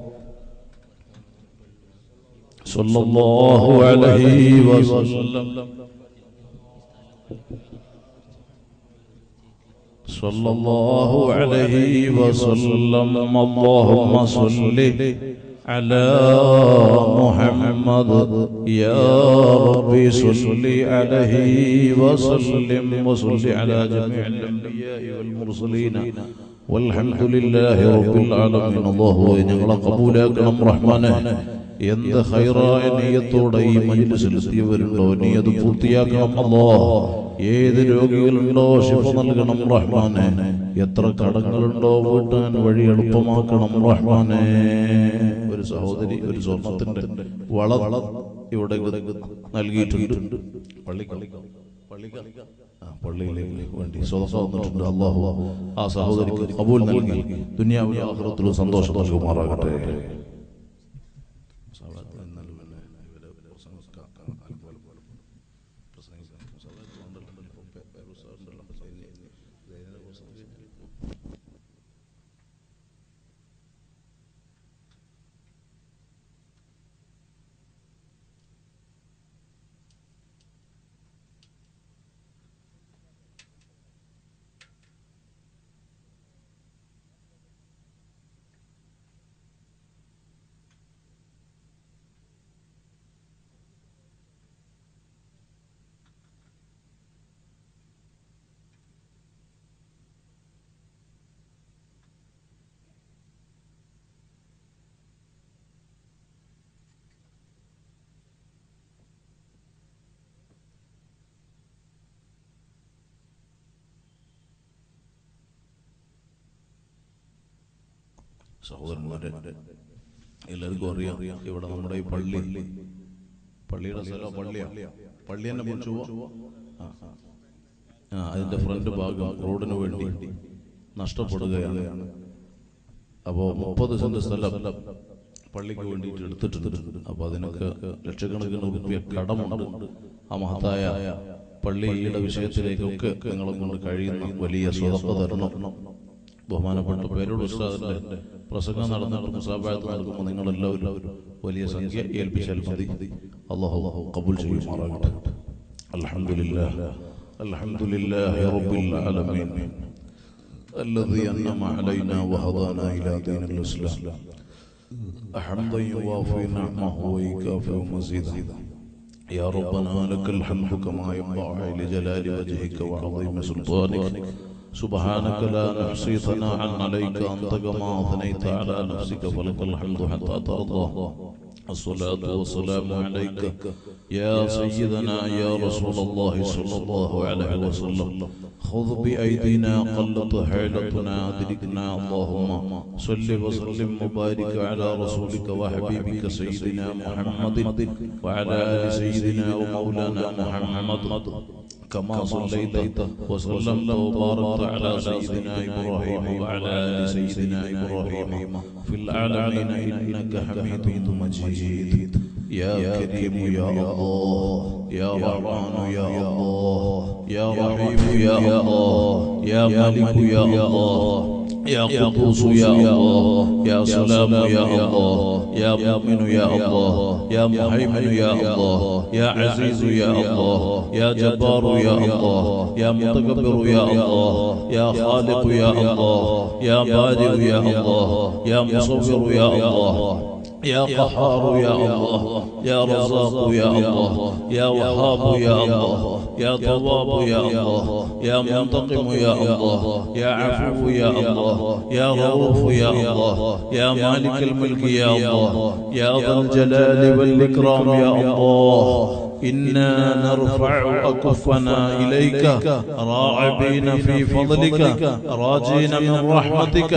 സ്വല്ലല്ലാഹു അലൈഹി വസല്ലം സ്വല്ലല്ലാഹു അലൈഹി വസല്ലം. അല്ലാഹുമ്മ സ്വല്ലി على محمد يا ربي صل عليه وسلم وصل على جميع الأنبياء والمرسلين والحمد لله رب العالمين. الله ഞങ്ങളെ കബൂലാക്കണം റഹ്മാനേ. എന്ത് ഖൈറായ നിയ്യത്തോടെ ഈ മജ്ലിസിൽ എത്തിയവരുണ്ടോ നീ അത് പൂർത്തിയാക്കണം അല്ലാഹ്. ഏത് രോഗികളുണ്ടോ ശിഫ നൽകണം റഹ്മാനേ. എത്ര കടങ്ങളുണ്ടോ വീട്ടാൻ വഴി എളുപ്പമാക്കണം റഹ്മാനേ. ഒരു സഹോദരി ഒരു സ്വർണത്തിന്റെ വള ഇവിടെ നൽകിയിട്ടുണ്ട്. പള്ളി പള്ളിയിലേക്ക് വേണ്ടി സ്വതസ വന്നിട്ടുണ്ട്. അല്ലാഹു ആ സഹോദരിക്ക് ഖബൂൽ നൽകി ദുനിയാവിലും ആഖിറത്തിലും സന്തോഷം നൽകുമാറാകട്ടെ. സഹോദരന്മാരെ, എല്ലാവർക്കും അറിയാം ഇവിടെ നമ്മുടെ ഈ പള്ളി പള്ളിയുടെ സ്ഥലം പള്ളിയാണ്. പള്ളി തന്നെ കുറിച്ച് പോവാ. ആ അതിന്റെ ഫ്രണ്ട് ഭാഗം റോഡിന് വേണ്ടി നഷ്ടപ്പെടുകയാണ്. അപ്പോൾ മുപ്പത് സെന്റ് സ്ഥലം പള്ളിക്ക് വേണ്ടിയിട്ട് എടുത്തിട്ടുണ്ട്. അപ്പൊ അതിനൊക്കെ ലക്ഷക്കണക്കിന് റുപ്യ കടമുണ്ട്. ആ മഹത്തായ പള്ളിയുടെ വിഷയത്തിലേക്കൊക്കെ നിങ്ങളെ കൊണ്ട് കഴിയുന്ന വലിയ സ്വതക്ക തരണം. ബഹുമാനപ്പെട്ട പേരോട് ഉസ്താദിന്റെ പ്രസംഗം നടന്നിട്ട് മുസാബാത്ത് നൽകുമ്പോൾ നിങ്ങളെല്ലാവരും വലിയ സംഖ്യ ഏൽപ്പിച്ചാൽ മതി. അല്ലാഹു ഖബൂൽ ചെയ്യുമാറാകട്ടെ. അൽഹംദുലില്ലാഹ് അൽഹംദുലില്ലാഹി റബ്ബിൽ ആലമീൻ الذي أنعم علينا وهدانا إلى دين الإسلام حمدا يوافي نعمه ويكافئ مزيدا. يا ربنا لك الحمد كما ينبغي لجلال وجهك وعظيم سلطانك. سبحانك لا نحصي ثناء عليك أنت كما أثنيت على نفسك فلك الحمد حتى ترضى. الصلاة والسلام عليك يا سيدنا يا رسول الله صلى الله عليه وسلم. خذ بأيدينا قلت حيلتنا أدركنا. اللهم صل وسلم وبارك على رسولك وحبيبك سيدنا محمد وعلى آل سيدنا ومولانا محمد كما صليت وسلمت وباركت على سيدنا إبراهيم وعلى آل سيدنا إبراهيم في العالمين إنك حميد مجيد. يا كريم يا الله يا رحمن يا الله يا رحيم يا الله يا مالك يا الله يا قدوس يا الله يا سلام يا الله يا مؤمن يا الله يا مهيمن يا الله يا عزيز يا الله يا جبار يا الله يا متكبر يا الله يا خالق يا الله يا بارئ يا الله يا مصور يا الله يا قهار يا الله يا رزاق يا الله يا وهاب يا الله يا تواب يا الله يا منتقم يا الله يا عفو يا الله يا رؤوف يا الله يا مالك الملك يا الله يا ذا الجلال والإكرام يا الله إنا نرفع أكفنا إليك راغبين في فضلك راجين من رحمتك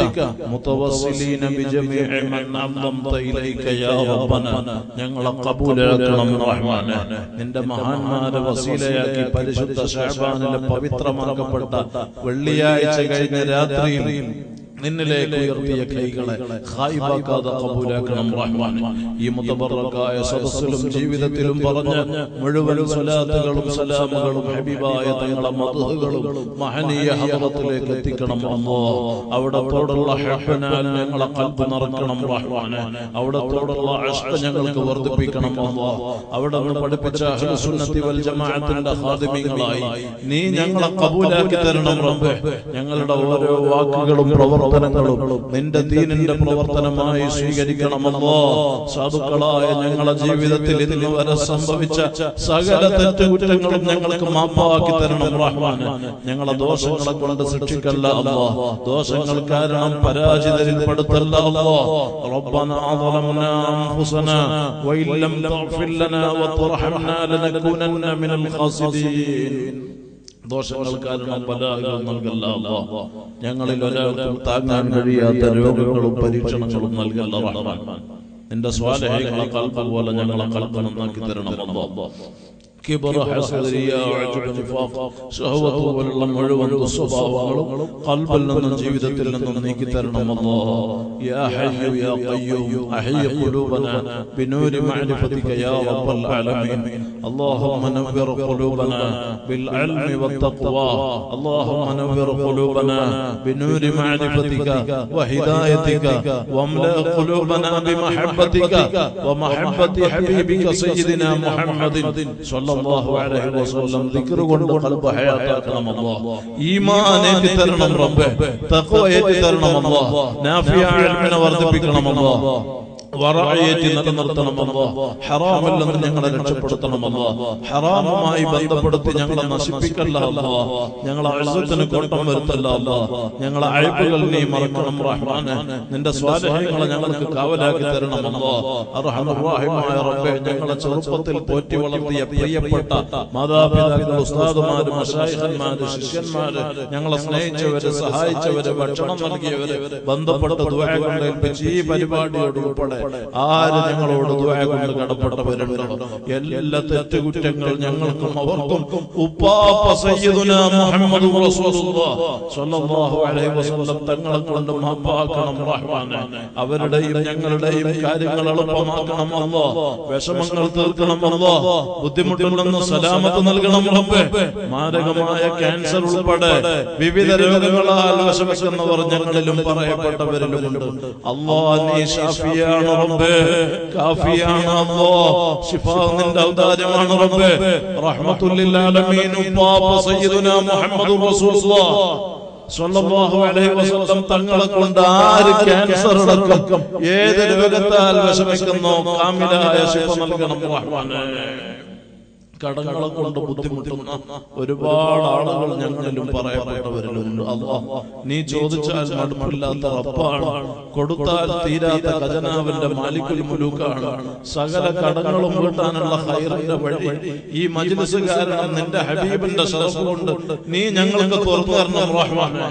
متوسلين بجميع من أنعمت إليك يا ربنا ഞങ്ങളെ ഖബൂലാക്കണം റഹ്മാനെ നിന്റെ മഹാന്മാരെ വസീലയാക്കി പരിശുദ്ധ ശഅബാനിലെ പവിത്രമാക്കപ്പെട്ട വെള്ളിയാഴ്ച കഴിഞ്ഞ രാത്രിയിൽ നിന്നിലേക്ക് ഉയർത്തിയ കൈകളെ ഖായിബാക്കാതെ ഖബൂലാക്കണം റഹ്മാൻ. ഈ മുതബറക്കായ സദസ്സിലും ജീവിതത്തിലും പറഞ്ഞ മുഴുവൻ സ്വലാത്തുകളും സലാമുകളും ഹബീബായ തങ്ങളുടെ മദ്ഹുകളും മഹനീയ ഹദറത്തിലേക്ക് എത്തിക്കണം അല്ലാഹ്. അവിടത്തോടുള്ള ഹബ്ബനാൽ ഞങ്ങളെ ഖൽബ് നിറക്കണം റഹ്മാൻ. അവിടത്തോടുള്ള ഇഷ്ഖ് ഞങ്ങൾക്ക് വർദ്ധിപ്പിക്കണം അല്ലാഹ്. അവിടുന്ന് പഠിപ്പിച്ച അഹ്ലുസ് സുന്നത്തി വൽ ജമാഅത്തിന്റെ ഖാദിമീങ്ങളായി നീ ഞങ്ങളെ ഖബൂലാക്കി തരണം റബ്ബേ. ഞങ്ങളുടെ ഓരോ വാക്കുകളും പ്രവർത്തനങ്ങളും നിന്റെ ദീനിന്റെ പ്രവർത്തനമായി സ്വീകരിക്കണമല്ലോ. സാധുക്കളായ ഞങ്ങളുടെ ജീവിതത്തിൽ ഇന്ന് വരെ സംഭവിച്ച സകല തെറ്റുകുറ്റങ്ങളും ഞങ്ങൾക്ക് മാപ്പാക്കി തരണം റഹ്മാൻ. ഞങ്ങളെ ദോഷങ്ങളെ കൊണ്ട് ശിക്ഷിക്കല്ല അല്ലാഹ്. ദോഷങ്ങൾ കാരണം പരാജിതരിൽ പെടുത്തല്ല അല്ലാഹ്. റബ്ബനാ ളലംനാ അൻഫുസനാ വഇൻ ലം തഗ്ഫിർ ലനാ വതർഹംനാ ലനകൂനന്ന മിനൽ ഖാസിരീൻ. ദോഷങ്ങൾ കാരണം ബലാകൾ നൽകല്ല അല്ലാഹ്. ഞങ്ങളിൽ ഒരാൾക്കും താങ്ങാൻ കഴിയാത്ത രോഗങ്ങളും പരീക്ഷണങ്ങളും നൽകല്ല റഹ്മാൻ. നിന്റെ സ്വാലിഹീങ്ങളെ ഖൽബ് പോലെ ഞങ്ങളെ ഖൽബ് നന്നാക്കി തരണം അല്ലാഹ്. കിബർ, ഹസദ്, റിയാ, ഉജ്ബ്, നിഫാഖ്, ശഹവത്ത് പോലുള്ള മുഴുവൻ സ്വഭാവങ്ങളും ഖൽബിൽ നിന്നും ജീവിതത്തിൽ നിന്നും നീക്കി തരണം അല്ലാഹ്. യാ ഹയ്യു യാ ഖയ്യൂം അഹ്യി ഖുലൂബനാ ബിനൂരി മഅരിഫതിക യാ റബ്ബൽ ആലമീൻ. اللهم نور قلوبنا بالعلم والتقوى اللهم نور قلوبنا بنور معرفتك وهدايتك واملأ قلوبنا بمحبتك ومحبة حبيبك سيدنا محمد صلى الله عليه وسلم. ذكر കൊണ്ട് قلب حياتنا الله ഈമാൻ ഏറ്റിത്തരണം റബ്ബേ. തഖ്വ ഏറ്റിത്തരണം അല്ലാഹ്. നാഫിയ ഇൽമിനെ വർദ്ധിപ്പിക്കണം അല്ലാഹ്. വറഅയത്തി നിലനിർത്തണം അല്ലാഹ്. ഹറാമിൽ നിന്ന് ഞങ്ങളെ രക്ഷപ്പെടുത്തണം അല്ലാഹ്. ഹറാമുമായി ബന്ധപ്പെടുത്തി ഞങ്ങളെ നശിപ്പിക്കല്ല അല്ലാഹ്. ഞങ്ങളെ ഇസ്സത്തിന് കോട്ടം വരുത്തല്ല അല്ലാഹ്. ഞങ്ങളെ അയ്ബുകൾ നീ മറക്കണം റഹ്മാനെ. നിന്റെ സ്വാലിഹീങ്ങളെ ഞങ്ങൾക്ക് കാവലാക്കി തരണം അല്ലാഹ്. അർഹമർ റഹീമായ റബ്ബേ, ഞങ്ങളെ ചെറുപ്പത്തിൽ പോറ്റി വളർത്തിയ പ്രിയപ്പെട്ട മാതാപിതാക്കൾ, ഉസ്താദുമാര്, മശായിഖന്മാര്, ശിഷ്യന്മാര്, ഞങ്ങളെ സ്നേഹിച്ചവര്, സഹായിച്ചവര്, ഭക്ഷണം നൽകിയവര്, ബന്ധപ്പെട്ട ദുആ കൊണ്ട് ഏൽപ്പിച്ച് ഈ പരിപാടിയോട് ഉൾപ്പെടെ ആര് ഞങ്ങളോട് ദുആ കൊണ്ട് കടപ്പെട്ടവരുണ്ടോ എല്ലാ തെറ്റുകുറ്റങ്ങൾ ഞങ്ങൾക്കും അവർക്കും ഉപ്പാപ്പ സയ്യിദുനാ മുഹമ്മദ് റസൂലുള്ളാഹി സ്വല്ലല്ലാഹു അലൈഹി വസല്ലം തങ്ങളെ കൊണ്ട് മാപ്പാക്കണം റഹ്മാനെ. അവരുടെയും ഞങ്ങളുടെയും കാര്യങ്ങൾ എളുപ്പമാക്കണം അല്ലാഹ്. വിഷമങ്ങൾ തീർക്കണം അല്ലാഹ്. ബുദ്ധിമുട്ടിൽ നിന്ന് സലാമത്ത് നൽകണം റബ്ബേ. മാരകമായ ക്യാൻസർ ഉൾപ്പെടെ വിവിധ രോഗങ്ങളാൽ വിഷമിക്കുന്നവർ ഞങ്ങളിലും പറയപ്പെട്ടവരിലുമുണ്ട് അല്ലാഹ്. നീ ഷാഫിയാണ് റബ്ബേ, കാഫിയാണ് അല്ലാഹ്. ശിഫാ നിന്റെ ഔദാര്യമാണ് റബ്ബേ. റഹ്മത്തുൽ ലിൽ ആലമീൻ ഉപ്പാപ്പ സയ്യിദുനാ മുഹമ്മദ് റസൂലുള്ളാഹി സ്വല്ലല്ലാഹു അലൈഹി വസല്ലം തങ്ങളെ കൊണ്ട് ആര് ക്യാൻസർ അടക്കം ഏത് രോഗത്താൽ വിഷമിക്കുന്നോ കാമിലായ ശിഫ നൽകണം റഹ്മാനേ. കടങ്ങളെ കൊണ്ട് ബുദ്ധിമുട്ടുന്ന ഒരുപാട് ആളുകൾ ഞങ്ങളിലും പറയപ്പെട്ടവരിലുണ്ട് അല്ലാഹ്. നീ ചോദിച്ചാൽ മടുപ്പില്ലാത്ത റബ്ബാണ്. കൊടുത്താൽ തീരാത്ത ഖജനാവിന്റെ മാലിക്കുൽ മുലൂക്കാണ്. സകല കടങ്ങളും വീട്ടാനുള്ള ഖൈറിന്റെ വഴി ഈ മജ്ലിസ് കാരണം നിന്റെ ഹബീബിന്റെ ശറഫ് കൊണ്ട് നീ ഞങ്ങൾക്ക് തുറന്നു തരണം റഹ്മാനേ.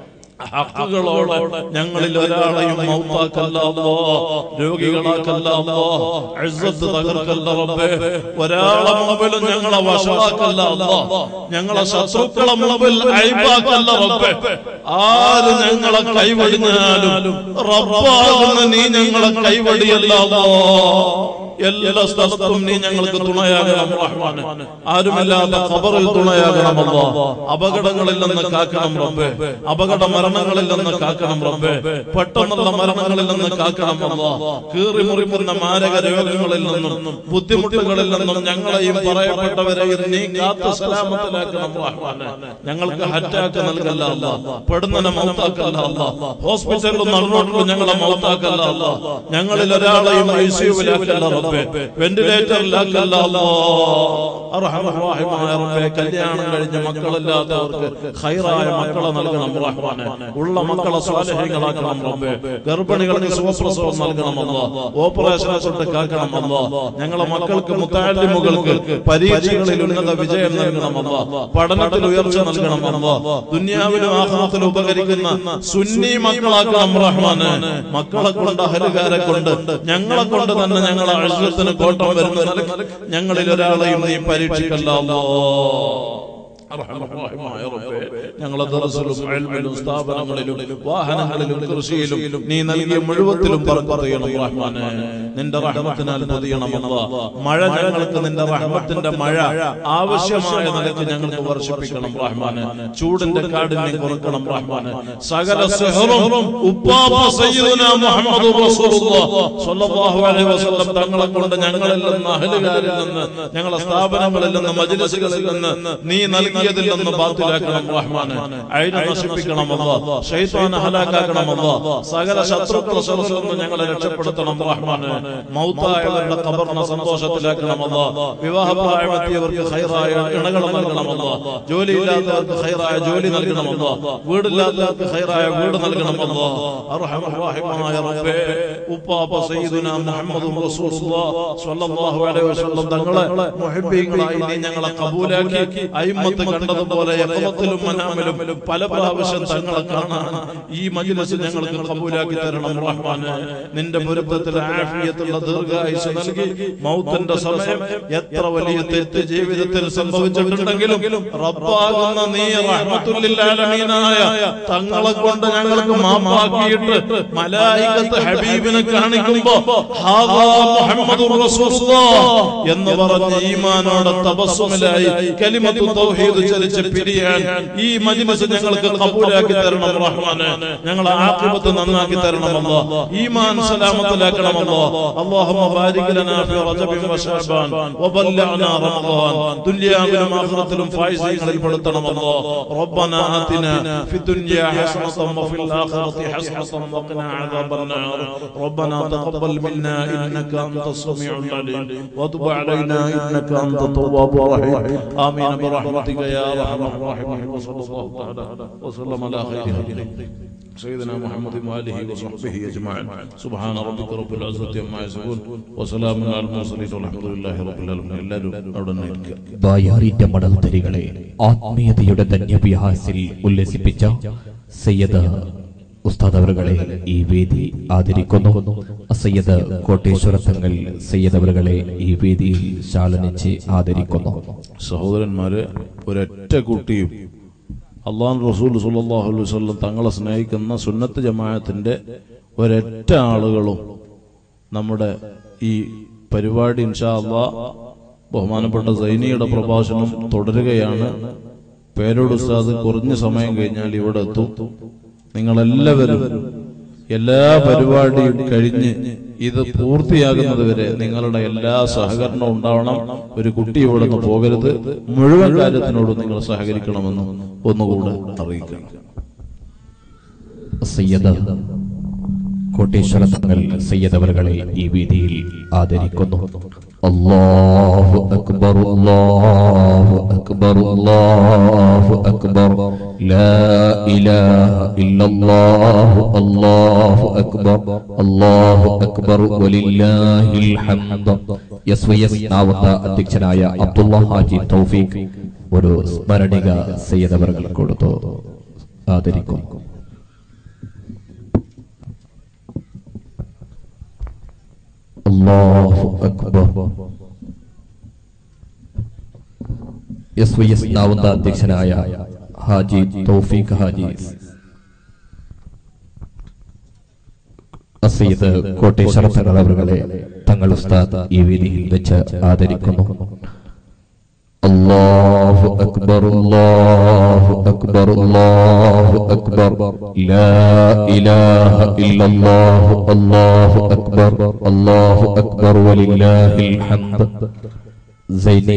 ഹഖുകളോട് ഞങ്ങളിൽ ഒരാളെയും മൗത്താക്കല്ല അല്ലാഹ്. രോഗികളാക്കല്ല അല്ലാഹ്. ഇസ്സത്ത് തകർക്കല്ല റബ്ബേ. ഒരാളെ മുമ്പിലും ഞങ്ങളെ വശമാക്കല്ല അല്ലാഹ്. ഞങ്ങളെ ശത്രുക്കളെ മുമ്പിൽ ഐബാക്കല്ല റബ്ബേ. ആര് ഞങ്ങളെ കൈവടിഞ്ഞാലും റബ്ബാകുന്ന നീ ഞങ്ങളെ കൈവടിയല്ല അല്ലാഹ്. എല്ലാ സ്ഥലത്തും നീ ഞങ്ങൾക്ക് തുണയാകണം റഹ്മാനെ. ആരുമില്ലാത്ത ഖബറിൽ തുണയാകണം അല്ലാഹ്. അപകടങ്ങളിൽ നിന്ന് കാക്കണം റബ്ബേ. അപകട മരണങ്ങളിൽ നിന്ന് കാക്കണം റബ്ബേ. പെട്ടെന്നുള്ള മരണങ്ങളിൽ നിന്ന് കാക്കണം അല്ലാഹ്. കീറി മുറിക്കുന്ന മാരക രോഗങ്ങളിൽ നിന്നും ബുദ്ധിമുട്ടുകളിൽ നിന്നും ഞങ്ങളെയും പറയപ്പെട്ടവരെയും നീ കാത്തു സലാമത്തിലാക്കണം റഹ്മാനെ. ഞങ്ങൾക്ക് ഹറ്റാക്ക് നൽകല്ല അല്ലാഹ്. പെടുന്നനെ മൗത്താക്കല്ല അല്ലാഹ്. ഹോസ്പിറ്റലിലും നടുറോഡിലും ഞങ്ങളെ മൗത്താക്കല്ല അല്ലാഹ്. ഞങ്ങളിൽ ഒരാളെയും ഐസിയുവിലാക്കല്ല റബ്ബേ. റബ്ബേ വെന്റിലേറ്ററിലാക്കല്ല അല്ലാഹ് അർഹമർ റഹീമായ റബ്ബേ കല്യാണം കഴിഞ്ഞ മക്കളില്ലാത്തവർക്ക് ഖൈറായ മക്കളെ നൽകണം റഹ്മാനെ ഉള്ള മക്കളെ സ്വാലിഹീങ്ങളാക്കണം റബ്ബേ ഗർഭിണികൾക്ക് സുഖപ്രസവം നൽകണം അല്ലാഹ് ഓപ്പറേഷനെ തൊട്ട് കാക്കണം അല്ലാഹ് ഞങ്ങളെ മക്കൾക്ക് മുതഅല്ലിമുകൾക്ക് പരീക്ഷകളിൽ ഉന്നത വിജയം നൽകണം അല്ലാഹ് പഠനത്തിൽ ഉയർച്ച നൽകണം അല്ലാഹ് ദുനിയാവിലും ആഖിറത്തിലും ഉപകരിക്കുന്ന സുന്നി മക്കളാക്കണം റഹ്മാനെ മക്കളെ കൊണ്ട് അഹലുകാരെ കൊണ്ട് ഞങ്ങളെ കൊണ്ട് തന്നെ ഞങ്ങളെ ഇസ്സത്തിന് കോട്ടം വരുന്ന ഞങ്ങളിൽ ഒരാളെയും നീ പരീക്ഷിക്കല്ല അല്ലാഹ് ഞങ്ങളെ ദർസിലും ഇൽമിലും സ്ഥാപനങ്ങളിലും വാഹനങ്ങളിലും കൃഷിയിലും നീ നൽകിയ മുഴുവത്തിലും ബർക്കത്ത് ചെയ്യണം റഹ്മാനേ നിന്റെ റഹ്മത്തിനാൽ പൊതിയണം അല്ലാഹ് മഴ ഞങ്ങൾക്ക് നിന്റെ റഹ്മത്തിന്റെ മഴ ആവശ്യമായ നിലയ്ക്ക് ഞങ്ങൾക്ക് വർഷിപ്പിക്കണം റഹ്മാനേ ചൂടിന്റെ കാഠിന്യം കുറക്കണം റഹ്മാനേ സകല സിഹറും ഉപ്പാപ്പ സയ്യിദുനാ മുഹമ്മദുർ റസൂലുള്ളാഹി സ്വല്ലല്ലാഹു അലൈഹി വസല്ലം തങ്ങളെ കൊണ്ട് ഞങ്ങളിൽ നിന്ന് അഹ്ലുകാരിൽ നിന്ന് ഞങ്ങളെ സ്ഥാപനങ്ങളിൽ നിന്ന് മജ്ലിസുകളിൽ നിന്ന് നീ നൽകിയ ിൽ ബാത്തിലാക്കണം റഹ്മാനെ അയിനെ നശിപ്പിക്കണം അല്ലാഹ് ശൈത്താനെ ഹലാക്കാക്കണം അല്ലാഹ് സകല ശത്രുക്കളെ ശിരസിൽ നിന്ന് ഞങ്ങളെ രക്ഷപ്പെടുത്തണം റഹ്മാനെ മൗതായവരുടെ ഖബറിനെ സന്തോഷത്തിലാക്കണം അല്ലാഹ് വിവാഹപ്രായമെത്തിയവർക്ക് ഖൈറായ ഇണകൾ നൽകണം അല്ലാഹ് ജോലിയില്ലാത്തവർക്ക് ഖൈറായ ജോലി നൽകണം അല്ലാഹ് വീടില്ലാത്തവർക്ക് ഖൈറായ വീട് നൽകണം അല്ലാഹ് അർഹമർ റഹീമായ റബ്ബേ ഉപ്പാപ്പ സയ്യിദുനാ മുഹമ്മദുർ റസൂലുള്ളാഹി സ്വല്ലല്ലാഹു അലൈഹി വസല്ലം തങ്ങളെ മുഹബ്ബീങ്ങളായി നീ ഞങ്ങളെ ഖബൂലാക്കി അയിമ്മത്ത് കണ്ടതുപോലെ യഖവത്തിലും മനാമിലും പല പ്രാവശ്യം തങ്ങളെ കാണാൻ ഈ മജ്ലിസ് ഞങ്ങൾക്ക് ഖബൂലാക്കി തരണം റഹ്മാനേ നിന്റെ പൊരുത്തത്തിൽ ആഫിയത്തുള്ള ദീർഘായുസ്സ് നൽകി മൗത്തിന്റെ സമയം എത്ര വലിയ തെറ്റ് ജീവിതത്തിൽ സംഭവിച്ചിട്ടുണ്ടെങ്കിലും റബ്ബാകുന്ന നീ റഹ്മത്തുൽ ലിൽ ആലമീനായ തങ്ങളെ കൊണ്ട് ഞങ്ങൾക്ക് മാപ്പാക്കിയിട്ട് മലായികത്ത് ഹബീബിനെ കാണിക്കുമ്പോൾ ഹാദാ മുഹമ്മദുർ റസൂലുള്ളാഹ് എന്ന് പറഞ്ഞ് ഈമാനോടെ തബസ്സുമിലായി കലിമത്തു തൗഹീദ് ചരിച്ച് പിരിയാൻ ഈ മജ്ലിസ് ഞങ്ങൾക്ക് ഖബൂലാക്കി തരണം റഹ്മാനേ ഞങ്ങളെ ആഖിബത്ത് നന്നാക്കി തരണം അല്ലാഹ് ഈമാൻ സലാമത്തിലാക്കണം അല്ലാഹ് അല്ലാഹുമ്മ ബാരിക് ലനാ ഫി റജബിൻ വ ശഅബാൻ വബല്ലഗ്നാ റമളാൻ ദുനിയാവിലും ആഖിറത്തിലും ഫായിസീങ്ങളിൽ പെടുത്തണം അല്ലാഹ് റബ്ബനാ ആതിനാ ഫി ദുനിയാ ഹസനതൻ വഫിൽ ആഖിറതി ഹസനതൻ വഖിനാ അദാബൻ നാർ റബ്ബനാ തഖബ്ബൽ മിന്നാ ഇന്നക അൻതസ് സമീഉൽ അലീം വതുബ് അലൈനാ ഇന്നക അൻത തവ്വാബുർ റഹീം ആമീൻ برحمتك يا ارحم الراحمين وصلى الله تعالى وسلم على خير خلقه سيدنا محمد وآله وصحبه أجمعين سبحان ربك رب العزة عما يصفون وسلام على المرسلين والحمد لله رب العالمين എല്ലാവരും അവിടെ നിൽക്കുക ബായാറിന്റെ മടൽത്തരികളെ ആത്മീയതയുടെ ധന്യവിഹാസിൽ ഉല്ലസിപ്പിച്ച സയ്യിദ് ഉസ്താദ് അവറുകളെ ഈ വേദി ആദരിക്കുന്നു. സയ്യിദ് കോട്ടേശ്വര തങ്ങൾ സയ്യിദ് അവറുകളെ ഈ വേദിയിൽ ശാലനിച്ച് ആദരിക്കുന്നു. സഹോദരന്മാരെ, ഒരൊറ്റ കുട്ടിയും അല്ലാഹു റസൂൽ സ്വല്ലല്ലാഹു അലൈഹി വസല്ലം തങ്ങളെ സ്നേഹിക്കുന്ന സുന്നത്ത് ജമാഅത്തിന്റെ ഒരൊറ്റ ആളുകളും നമ്മുടെ ഈ പരിപാടി ഇൻഷാ അല്ലാഹ് ബഹുമാനപ്പെട്ട സൈനിയുടെ പ്രഭാഷണം തുടരുകയാണ്. പേരോട് ഉസ്താദ് കുറഞ്ഞ സമയം കഴിഞ്ഞാൽ ഇവിടെ എത്തും. നിങ്ങളെല്ലാവരും എല്ലാ പരിപാടിയും കഴിഞ്ഞ് ഇത് പൂർത്തിയാകുന്നത് വരെ നിങ്ങളുടെ എല്ലാ സഹകരണവും ഉണ്ടാവണം. ഒരു കുട്ടി ഇവിടെ നിന്ന് പോകരുത്. മുഴുവൻ കാര്യത്തിനോടും നിങ്ങൾ സഹകരിക്കണമെന്ന് ഒന്നുകൂടെ അറിയിക്കണം. സയ്യിദ് കോട്ടേശ്വര തങ്ങൾ സയ്യിദ് അവറുകളെ ഈ വേദിയിൽ ആദരിക്കുന്നു. അല്ലാഹു അക്ബർ അല്ലാഹു അക്ബർ അല്ലാഹു അക്ബർ ലാ ഇലാഹ ഇല്ലല്ലാഹു അല്ലാഹു അക്ബർ അല്ലാഹു അക്ബർ വലില്ലാഹിൽ ഹംദ്. എസ് വൈ എസ് നാവത്ത അധ്യക്ഷനായ അബ്ദുള്ള ഹാജി തൗഫീഖ് ഒരു സ്മരണിക സയ്യിദ് അവറുകൾ കൊടുത്തു ആദരിക്കുന്നു. അല്ലാഹു അക്ബർ. എസ് വൈ എസ് നാവത്ത അധ്യക്ഷനായ ഹാജി തൗഫീഖ് ഹാജി സയ്യിദ് കോട്ടേശ്വര തങ്ങൾ അവറുകളെ തങ്ങൾ ഉസ്താദ് ഈ വേദിയിൽ വെച്ച് ആദരിക്കുന്നു. അല്ലാഹു അക്ബർ അല്ലാഹു അക്ബർ അല്ലാഹു അക്ബർ ലാ ഇലാഹ ഇല്ലല്ലാഹു അല്ലാഹു അക്ബർ അല്ലാഹു അക്ബർ വലില്ലാഹിൽ ഹംദ്. സൈനി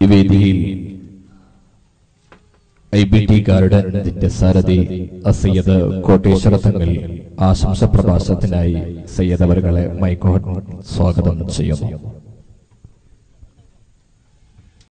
ഈ വേദിയിൽ ഐ ബി ടി ഗാർഡന്റെ സാരഥി സയ്യദ് കോട്ടേശ്വര തങ്ങൾ ആശംസ പ്രഭാഷണത്തിനായി സയ്യദ് അവരുകളെ മൈക്കോട്ട് സ്വാഗതം ചെയ്യുന്നു.